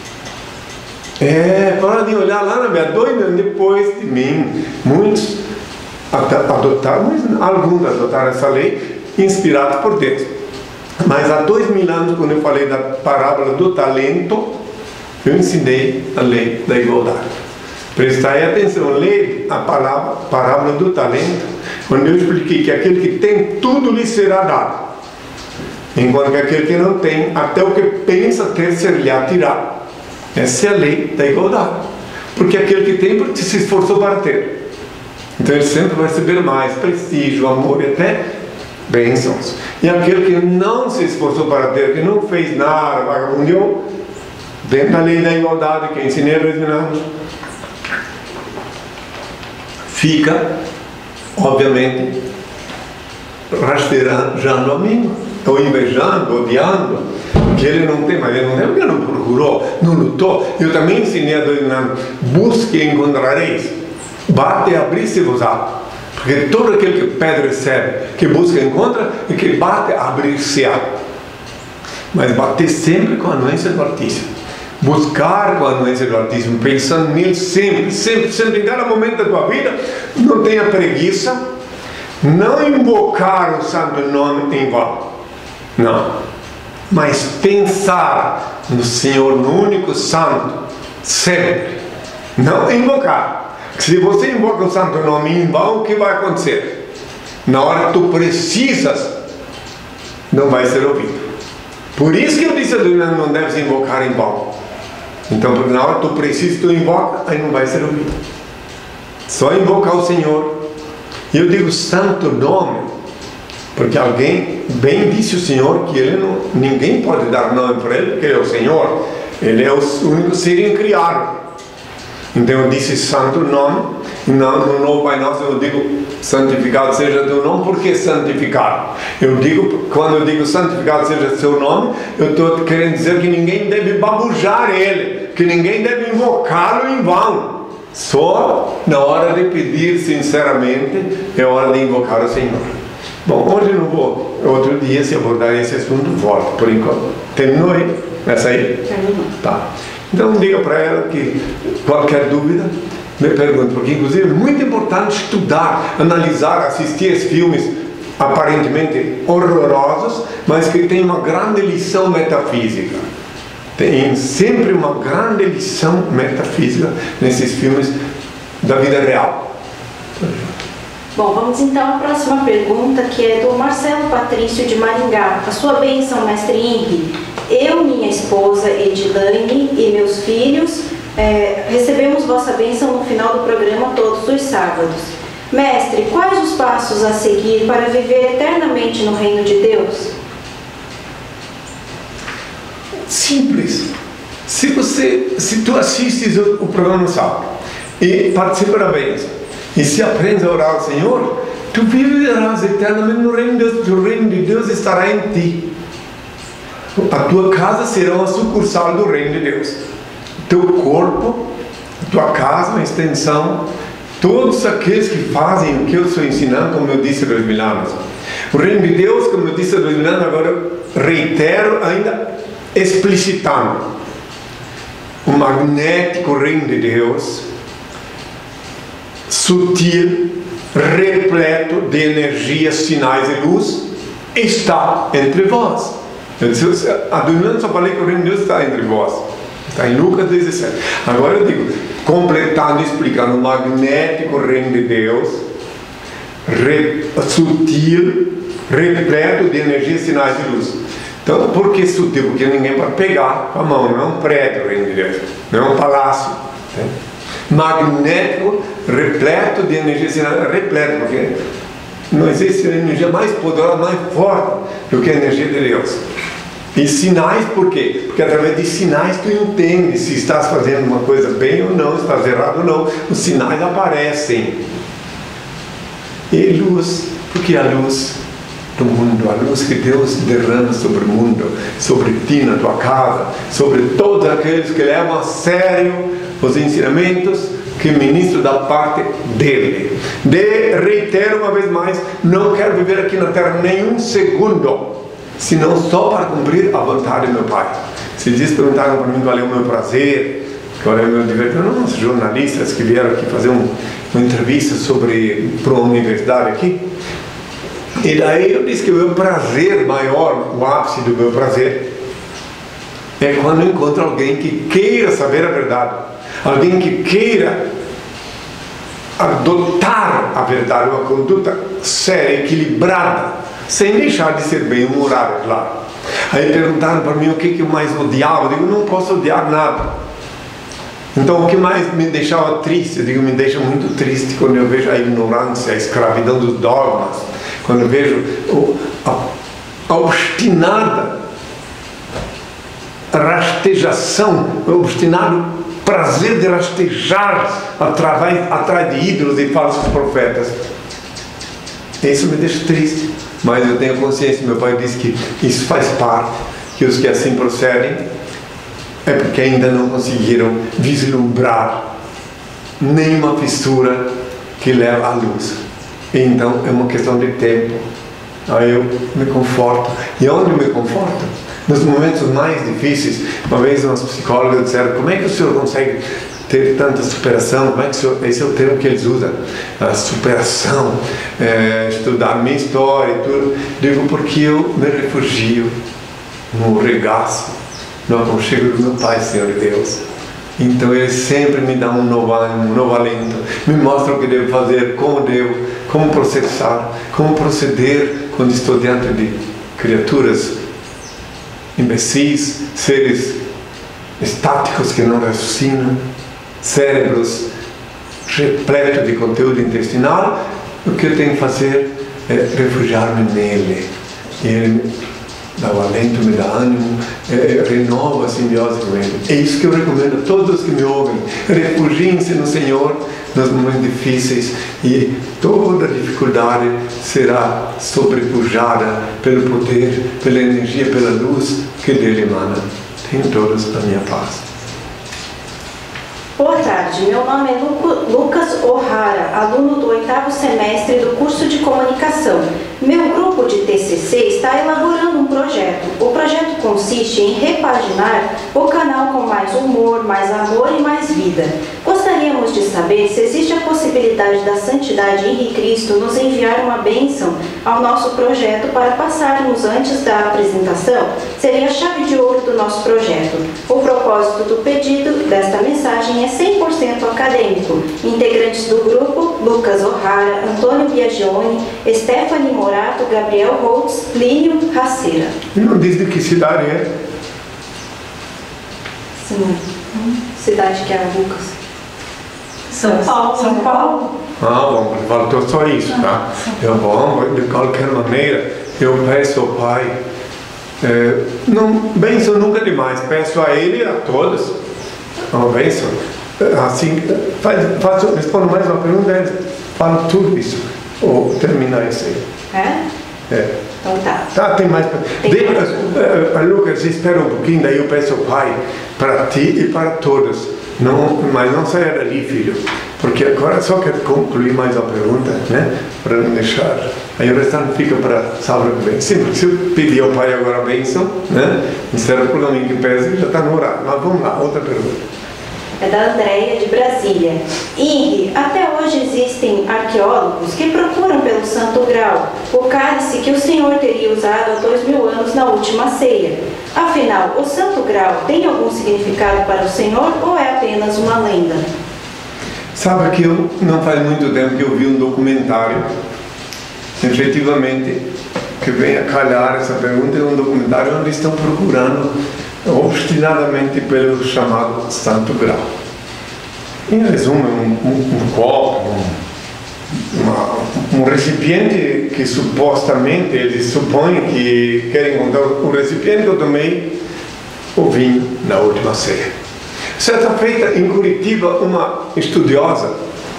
É, podem olhar lá na minha, dois anos depois de mim, muitos adotaram, mas alguns adotaram essa lei, inspirados por Deus. Mas há dois mil anos, quando eu falei da parábola do talento, eu ensinei a lei da igualdade. Prestai atenção, leia a palavra, parábola do talento, quando eu expliquei que aquele que tem, tudo lhe será dado. Enquanto que aquele que não tem, até o que pensa ter ser-lhe-á tirado. Essa é a lei da igualdade. Porque aquele que tem, porque se esforçou para ter. Então ele sempre vai receber mais prestígio, amor e até bênçãos. E aquele que não se esforçou para ter, que não fez nada, vagabundeou, dentro da lei da igualdade que eu ensinei há dois mil anos, fica, obviamente, rastejando a mim, ou invejando, odiando, que ele não tem, mas ele não tem, porque ele não procurou, não lutou. Eu também ensinei a dois mil anos, busque e encontrareis, bate e abrir-se-vos-á, porque todo aquele que pede recebe, que busca encontra, e que bate abrir-se-á. Mas bater sempre com a anuência do Altíssimo. buscar com a anuência do Altíssimo, pensando nele sempre, sempre, sempre, em cada momento da tua vida. Não tenha preguiça, não invocar o santo nome em vão, não, mas pensar no Senhor, no único santo, sempre, não invocar. Se você invoca o santo nome em vão, o que vai acontecer? Na hora que tu precisas, não vai ser ouvido. Por isso que eu disse, não deves invocar em vão. Então, porque na hora que tu precisa, tu invoca, aí não vai ser ouvido. Só invocar o Senhor. E eu digo santo nome, porque alguém bem disse o Senhor que ele não, ninguém pode dar nome para ele, porque ele é o Senhor. Ele é o único ser incriado. Então eu disse santo nome. No novo Pai Nosso eu digo santificado seja teu nome. Por que santificado? Eu digo, quando eu digo santificado seja seu nome, eu estou querendo dizer que ninguém deve babujar ele, que ninguém deve invocá-lo em vão. Só na hora de pedir sinceramente é hora de invocar o Senhor. Bom, hoje eu não vou, outro dia se abordar esse assunto, volto. Por enquanto, terminou aí? Essa aí? Terminou. Tá. Então diga para ela que qualquer dúvida me pergunte, porque inclusive é muito importante estudar, analisar, assistir esses filmes aparentemente horrorosos, mas que tem uma grande lição metafísica. Tem sempre uma grande lição metafísica nesses filmes da vida real. Bom, vamos então à próxima pergunta, que é do Marcelo Patrício de Maringá. A sua bênção, mestre Henri. Eu, minha esposa Edilane e meus filhos é, recebemos vossa bênção no final do programa todos os sábados. Mestre, quais os passos a seguir para viver eternamente no reino de Deus? Simples. Se você, se tu assistes o, o programa no sábado e participa da bênção e se aprendes a orar ao Senhor, tu viverás eternamente no reino de Deus. O reino de Deus estará em ti. A tua casa será uma sucursal do reino de Deus. Teu corpo, tua casa, uma extensão. Todos aqueles que fazem o que eu estou ensinando, como eu disse há dois mil anos. O reino de Deus, como eu disse há dois mil anos, agora eu reitero ainda explicitando. O magnético reino de Deus, sutil, repleto de energias, sinais e luz, está entre vós. Eu disse, há dois mil anos só falei que o reino de Deus está entre vós. Está em Lucas dezessete. Agora eu digo, completando e explicando, o magnético reino de Deus, re, sutil, repleto de energia, sinais e luz. Então, por que sutil? Porque ninguém pode pegar com a mão, não é um prédio o reino de Deus, não é um palácio. Né? Magnético, repleto de energia, sinais, repleto, porque não existe energia mais poderosa, mais forte do que a energia de Deus. E sinais, por quê? Porque através de sinais tu entende se estás fazendo uma coisa bem ou não, se estás errado ou não. Os sinais aparecem. E luz, porque a luz do mundo, a luz que Deus derrama sobre o mundo, sobre ti, na tua casa, sobre todos aqueles que levam a sério os ensinamentos que ministro da parte dele. De, reitero uma vez mais, não quero viver aqui na terra nenhum segundo, senão só para cumprir a vontade do meu Pai. Se diz, perguntaram para mim qual é o meu prazer, qual é o meu divertimento. Não, os jornalistas que vieram aqui fazer um, uma entrevista sobre para uma universidade aqui, e daí eu disse que o meu prazer maior, o ápice do meu prazer, é quando eu encontro alguém que queira saber a verdade, alguém que queira adotar a verdade, uma conduta séria, equilibrada, sem deixar de ser bem-humorado, é claro. Aí perguntaram para mim o que, que eu mais odiava. Eu digo, não posso odiar nada. Então o que mais me deixava triste? Eu digo, me deixa muito triste quando eu vejo a ignorância, a escravidão dos dogmas, quando eu vejo a, a obstinada rastejação, o obstinado prazer de rastejar atrás, atrás de ídolos e falsos profetas. Isso me deixa triste, mas eu tenho consciência. Meu pai disse que isso faz parte, que os que assim procedem é porque ainda não conseguiram vislumbrar nenhuma fissura que leva à luz. Então é uma questão de tempo. Aí eu me conforto. E onde eu me conforto? Nos momentos mais difíceis, uma vez umas psicólogas disseram: como é que o senhor consegue ter tanta superação? Como é que o senhor, esse é o termo que eles usam, a superação, é, estudar minha história e tudo. Digo, porque eu me refugio no regaço, no aconchego do meu Pai, Senhor Deus. Então Ele sempre me dá um novo ânimo, um novo alento, me mostra o que devo fazer, como devo, como processar, como proceder quando estou diante de criaturas imbecis, seres estáticos que não raciocinam, cérebros repletos de conteúdo intestinal. O que eu tenho que fazer é refugiar-me nele. E Ele dá o alento, me dá ânimo, é, renova a simbiose com Ele. É isso que eu recomendo a todos os que me ouvem. Refugiem-se no Senhor nos momentos difíceis, e toda dificuldade será sobrepujada pelo poder, pela energia, pela luz que dele emana. Tenham todos a minha paz. Boa tarde, meu nome é Lu- Lucas O'Hara, aluno do oitavo semestre do curso de comunicação. Meu grupo de T C C está elaborando um projeto. O projeto consiste em repaginar o canal com mais humor, mais amor e mais vida. Gostaríamos de saber se existe a possibilidade da Santidade Henri Cristo nos enviar uma bênção ao nosso projeto para passarmos antes da apresentação. Seria a chave de ouro do nosso projeto. O propósito do pedido desta mensagem é cem por cento acadêmico. Integrantes do grupo: Lucas O'Hara, Antônio Biagione, Stephanie Morato, Gabriel Holtz, Línio Raceira. Não diz de que cidade é? Sim. Cidade que é Lucas? São Paulo. São Paulo. Ah, bom, faltou só isso, tá? Eu bom, de qualquer maneira, eu peço ao Pai, é, não, bênção nunca é demais, peço a Ele e a todos, uma bênção. Assim, faz, faço, respondo mais uma pergunta, falo tudo isso, ou terminar isso aí. É? É. Então tá. Tá, tem mais. Tem De, mais. uh, uh, Lucas, espera um pouquinho, daí eu peço ao Pai, para ti e para todos. Não, mas não saia dali, filho, porque agora só quero concluir mais uma pergunta, né? Para não deixar. Aí o restante fica para sábado que vem. Sim, porque se eu pedir ao Pai agora a bênção, né? Ministério do programa que pese, já está no horário. Mas vamos lá, outra pergunta. É da Andréia, de Brasília. Henri, até hoje existem arqueólogos que procuram pelo Santo Grau, o cálice que o Senhor teria usado há dois mil anos na última ceia. Afinal, o Santo Grau tem algum significado para o Senhor ou é apenas uma lenda? Sabe que eu, não faz muito tempo que eu vi um documentário, efetivamente, que vem a calhar essa pergunta, é um documentário onde estão procurando obstinadamente pelo chamado Santo Grau. Em resumo, um, um, um copo, um, uma, um recipiente que supostamente eles supõem que querem encontrar o recipiente que eu tomei o vinho na última ceia. Certa feita em Curitiba, uma estudiosa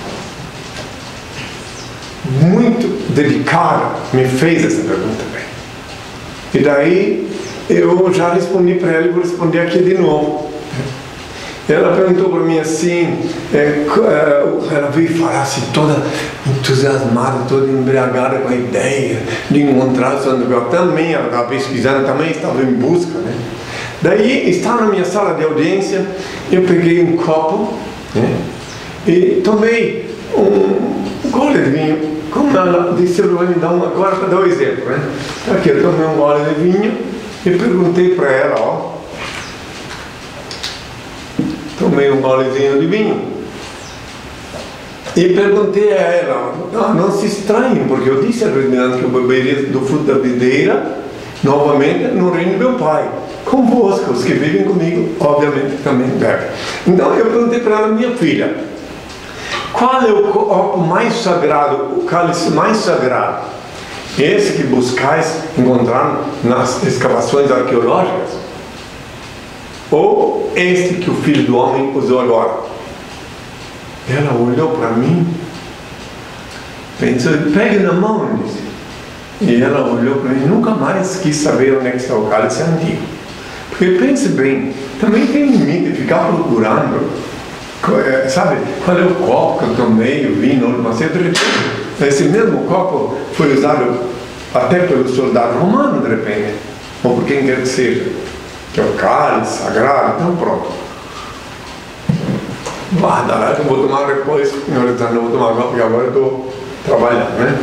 muito dedicada me fez essa pergunta bem. E daí eu já respondi para ela e vou responder aqui de novo. Ela perguntou para mim assim, é, ela veio falar assim, toda entusiasmada, toda embriagada com a ideia de encontrar o Santo Grau. Também ela estava pesquisando, também estava em busca, né? Daí, estava na minha sala de audiência, eu peguei um copo, né? E tomei um gole de vinho. Como ela disse, eu vou me dar um, agora para dar um exemplo, né? Aqui, eu tomei um gole de vinho. E perguntei para ela, ó, tomei um golezinho de vinho, e perguntei a ela, não, não se estranhe, porque eu disse a verdade que eu beberia do fruto da videira, novamente, no reino do meu Pai, convosco, os que vivem comigo, obviamente, também bebem. Então, eu perguntei para ela, minha filha, qual é o copo mais sagrado, o cálice mais sagrado? Esse que buscais encontrar nas escavações arqueológicas? Ou este que o Filho do Homem usou agora? Ela olhou para mim, pensou, pegue na mão, disse. E ela olhou para mim, nunca mais quis saber onde é que está o cálice antigo. Porque pense bem, também tem limite de ficar procurando, sabe, qual é o copo que eu tomei, o vinho, uma ceia, de repente. Esse mesmo copo foi usado até pelo soldado romano, de repente, ou por quem quer que seja, que é o cálice sagrado, então pronto. Guarda lá que eu vou tomar depois, não vou tomar agora, porque agora eu estou trabalhando, né?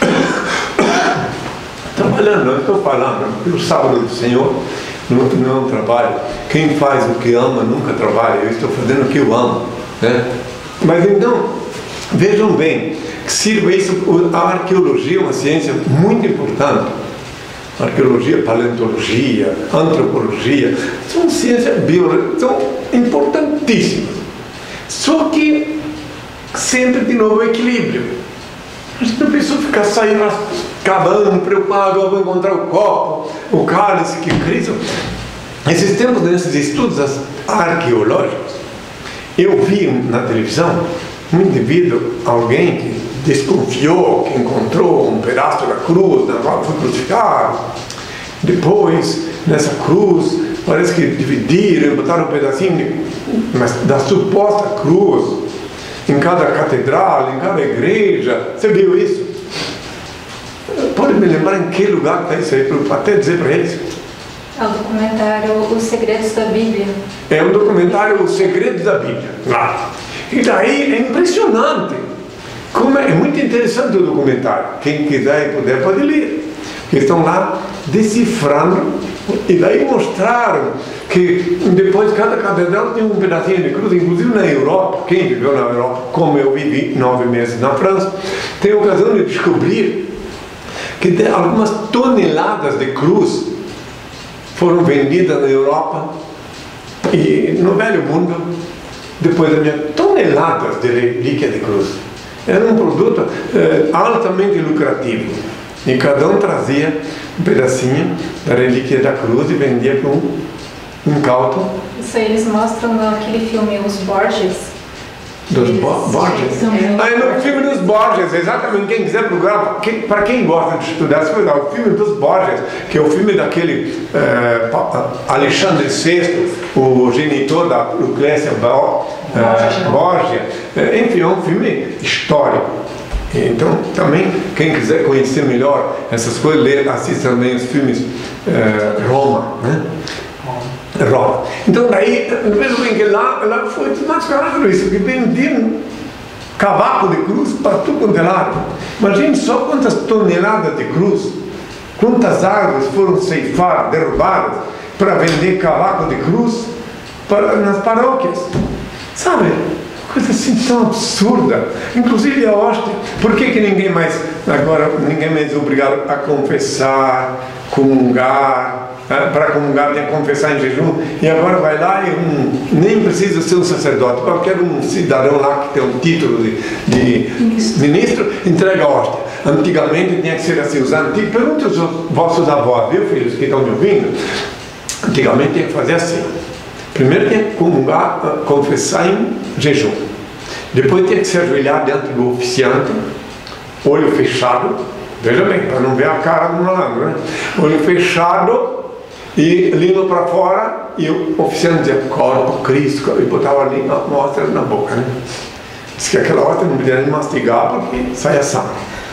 Trabalhando, não estou falando, pelo sábado do Senhor não, não é um trabalho. Quem faz o que ama nunca trabalha, eu estou fazendo o que eu amo, né? Mas então, vejam bem, que sirva isso, a arqueologia é uma ciência muito importante. Arqueologia, paleontologia, antropologia, são ciências biológicas, são importantíssimas. Só que sempre de novo o equilíbrio. A gente não precisa ficar saindo cavando, preocupado, agora vou encontrar o copo, o cálice que Cristo. Esses tempos desses estudos arqueológicos, eu vi na televisão um indivíduo, alguém que desconfiou que encontrou um pedaço da cruz na qual foi crucificado. Depois, nessa cruz, parece que dividiram e botaram um pedacinho de, mas, da suposta cruz em cada catedral, em cada igreja. Você viu isso? Pode me lembrar em que lugar está isso aí, para até dizer para eles? É o documentário Os Segredos da Bíblia. É um documentário Os Segredos da Bíblia, lá. E daí é impressionante. Como é, é muito interessante o documentário. Quem quiser e puder pode ler. Eles estão lá decifrando e daí mostraram que depois cada catedral tem um pedacinho de cruz, inclusive na Europa. Quem viveu na Europa, como eu vivi nove meses na França, tem a ocasião de descobrir que tem algumas toneladas de cruz foram vendidas na Europa e no Velho Mundo, depois da minha toneladas de relíquia de cruz. Era um produto eh, altamente lucrativo. E cada um trazia um pedacinho da relíquia da cruz e vendia com um incauto. Isso aí eles mostram naquele filme Os Borges. Dos Bo Borges? Ah, é no filme dos Borges, exatamente. Quem quiser procurar, quem, para quem gosta de estudar essa coisa, o filme dos Borges, que é o filme daquele eh, Alexandre sexto, o genitor da Lucrécia eh, Borgia. Eh, enfim, é um filme histórico. Então, também, quem quiser conhecer melhor essas coisas, ler, assista também os filmes eh, Roma, né? Roma. Então, daí, veja bem que lá, lá foi desmascarado isso, que vendiam cavaco de cruz para tudo quanto é lado. Imagine só quantas toneladas de cruz, quantas árvores foram ceifadas, derrubadas, para vender cavaco de cruz para, nas paróquias. Sabe? Coisa assim tão absurda. Inclusive a hóstia. Por que que ninguém mais, agora, ninguém mais é obrigado a confessar, comungar? Para comungar tem que confessar em jejum, e agora vai lá e um, nem precisa ser um sacerdote, qualquer um cidadão lá que tem um título de, de ministro, entrega a hóstia. Antigamente tinha que ser assim, os antigos, pergunte aos vossos avós, viu filhos que estão me ouvindo? Antigamente tinha que fazer assim. Primeiro tinha que comungar, confessar em jejum. Depois tinha que se ajoelhar diante do oficiante, olho fechado, veja bem, para não ver a cara do malandro, né? Olho fechado e língua para fora, e o oficiante dizia, corpo, Cristo, e botava a língua, a hóstia na boca, né? Diz que aquela hóstia não podia nem mastigar porque saia sangue.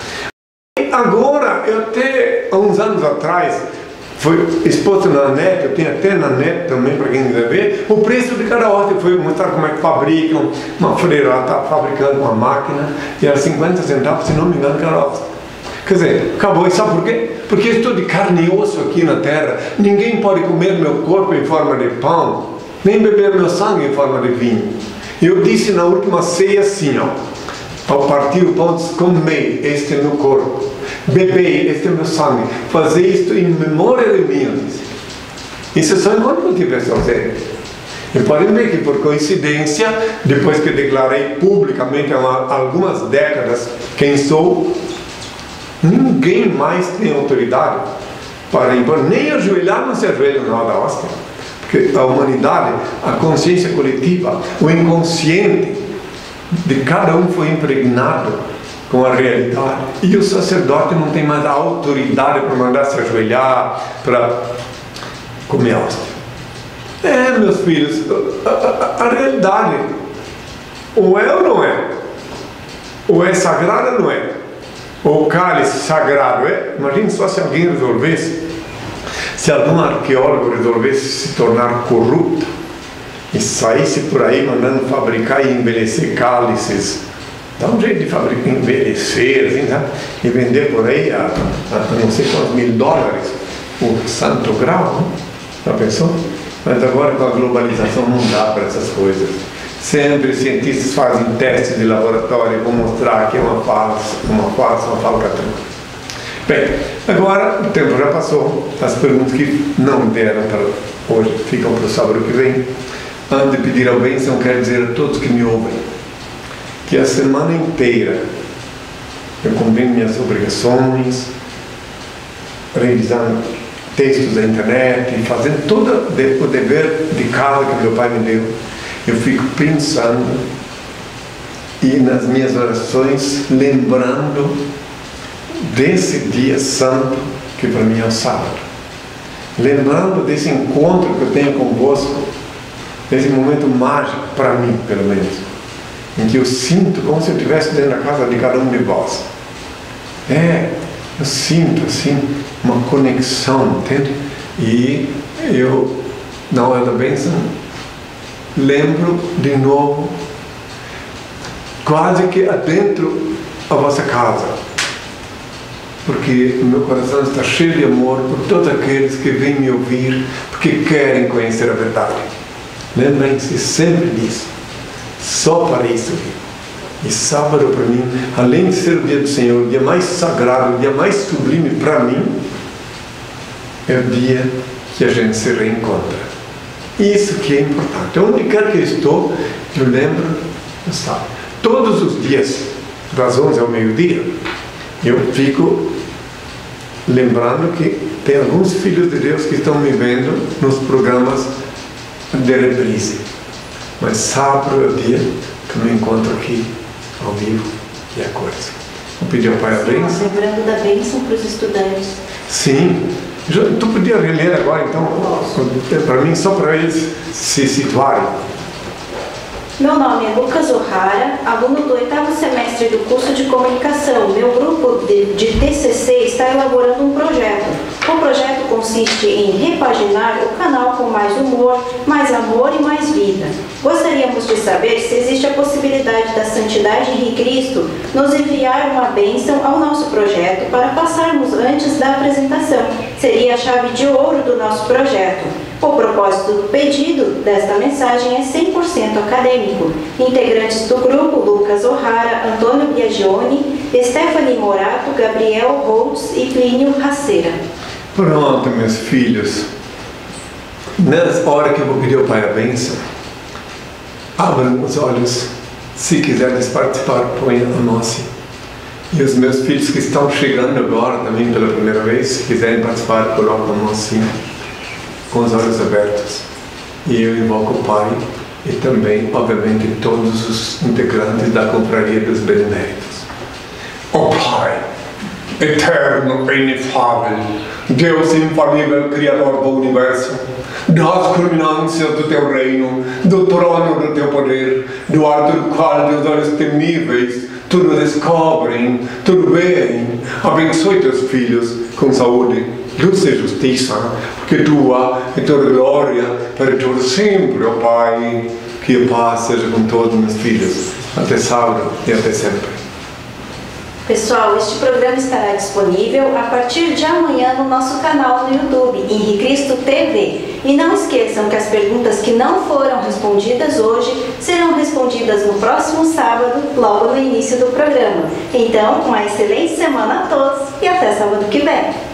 Agora, eu até, há uns anos atrás, foi exposto na net, eu tenho até na net também, para quem quiser ver, o preço de cada hóstia. Foi mostrar como é que fabricam, uma freira lá está fabricando uma máquina, e era cinquenta centavos, se não me engano, cada hóstia. Quer dizer, acabou. E sabe por quê? Porque eu estou de carne e osso aqui na terra. Ninguém pode comer meu corpo em forma de pão, nem beber meu sangue em forma de vinho. Eu disse na última ceia assim, ó, ao partir o pão, comei, este é meu corpo, bebei, este é meu sangue, fazei isto em memória de mim, eu disse. Isso só enquanto eu tivesse ausente. E podem ver que, por coincidência, depois que declarei publicamente há algumas décadas quem sou, ninguém mais tem autoridade para impor, nem ajoelhar não se ajoelha na hora da hóstia, porque a humanidade, a consciência coletiva, o inconsciente de cada um foi impregnado com a realidade, e o sacerdote não tem mais a autoridade para mandar se ajoelhar, para comer a hóstia. É, meus filhos, a, a, a realidade, ou é ou não é? Ou é sagrada ou não é? O cálice sagrado é? Imagine só se alguém resolvesse. Se algum arqueólogo resolvesse se tornar corrupto e saísse por aí mandando fabricar e envelhecer cálices, dá um jeito de fabricar, envelhecer, assim, sabe? E vender por aí a, a, a não sei quantos mil dólares o santo grau, né? Já pensou? Mas agora com a globalização não dá para essas coisas. Sempre os cientistas fazem testes de laboratório e vão mostrar que é uma farsa, uma farsa, uma falcatrua. Bem, agora o tempo já passou. As perguntas que não deram para hoje ficam para o sábado que vem. Antes de pedir a bênção, quero dizer a todos que me ouvem que a semana inteira eu cumprindo minhas obrigações, revisando textos da internet e fazendo todo o dever de casa que meu pai me deu, eu fico pensando e nas minhas orações lembrando desse dia santo que para mim é o sábado, lembrando desse encontro que eu tenho convosco, desse momento mágico para mim, pelo menos, em que eu sinto como se eu estivesse dentro da casa de cada um de vós. É, eu sinto assim uma conexão, entende? E eu, na hora da bênção, lembro de novo, quase que adentro a vossa casa, porque o meu coração está cheio de amor por todos aqueles que vêm me ouvir, porque querem conhecer a verdade. Lembrem-se sempre disso, só para isso. E sábado para mim, além de ser o dia do Senhor, o dia mais sagrado, o dia mais sublime para mim, é o dia que a gente se reencontra. Isso que é importante. Onde quer que eu estou, eu lembro do sábado. Todos os dias, das onze ao meio-dia, eu fico lembrando que tem alguns filhos de Deus que estão me vendo nos programas de reprise. Mas sábado é o dia que eu me encontro aqui, ao vivo e a cores. Vou pedir ao Pai a bênção. Lembrando da bênção para os estudantes. Sim. Tu podia reler agora, então, para mim, só para eles se situarem. Meu nome é Lucas O'Hara, aluno do oitavo semestre do curso de comunicação. Meu grupo de, de T C C está elaborando um projeto. O projeto consiste em repaginar o canal com mais humor, mais amor e mais vida. Gostaríamos de saber se existe a possibilidade da Santidade em Cristo nos enviar uma bênção ao nosso projeto para passarmos antes da apresentação. Seria a chave de ouro do nosso projeto. O propósito do pedido desta mensagem é cem por cento acadêmico. Integrantes do grupo: Lucas O'Hara, Antônio Biagioni, Stephanie Morato, Gabriel Holtz e Plínio Raceira. Pronto, meus filhos. Nessa hora que eu vou pedir ao Pai a bênção, abram os olhos. Se quiserem participar, ponham a mão assim. E os meus filhos que estão chegando agora também pela primeira vez, se quiserem participar, colocam a mão assim, com os olhos abertos. E eu invoco o Pai e também, obviamente, todos os integrantes da Confraria dos Beneméritos. Ó Pai, eterno e inefável, Deus infalível, Criador do Universo, das culminâncias do Teu reino, do trono do Teu poder, do alto do qual Teus olhos temíveis tudo descobrem, tudo veem. Abençoe Teus filhos com saúde, luz e justiça, porque Tua é Tua glória para todo sempre, ó Pai. Que a paz seja com todos os meus filhos, até sábado e até sempre. Pessoal, este programa estará disponível a partir de amanhã no nosso canal no YouTube, Henri Cristo T V. E não esqueçam que as perguntas que não foram respondidas hoje serão respondidas no próximo sábado, logo no início do programa. Então, uma excelente semana a todos e até sábado que vem.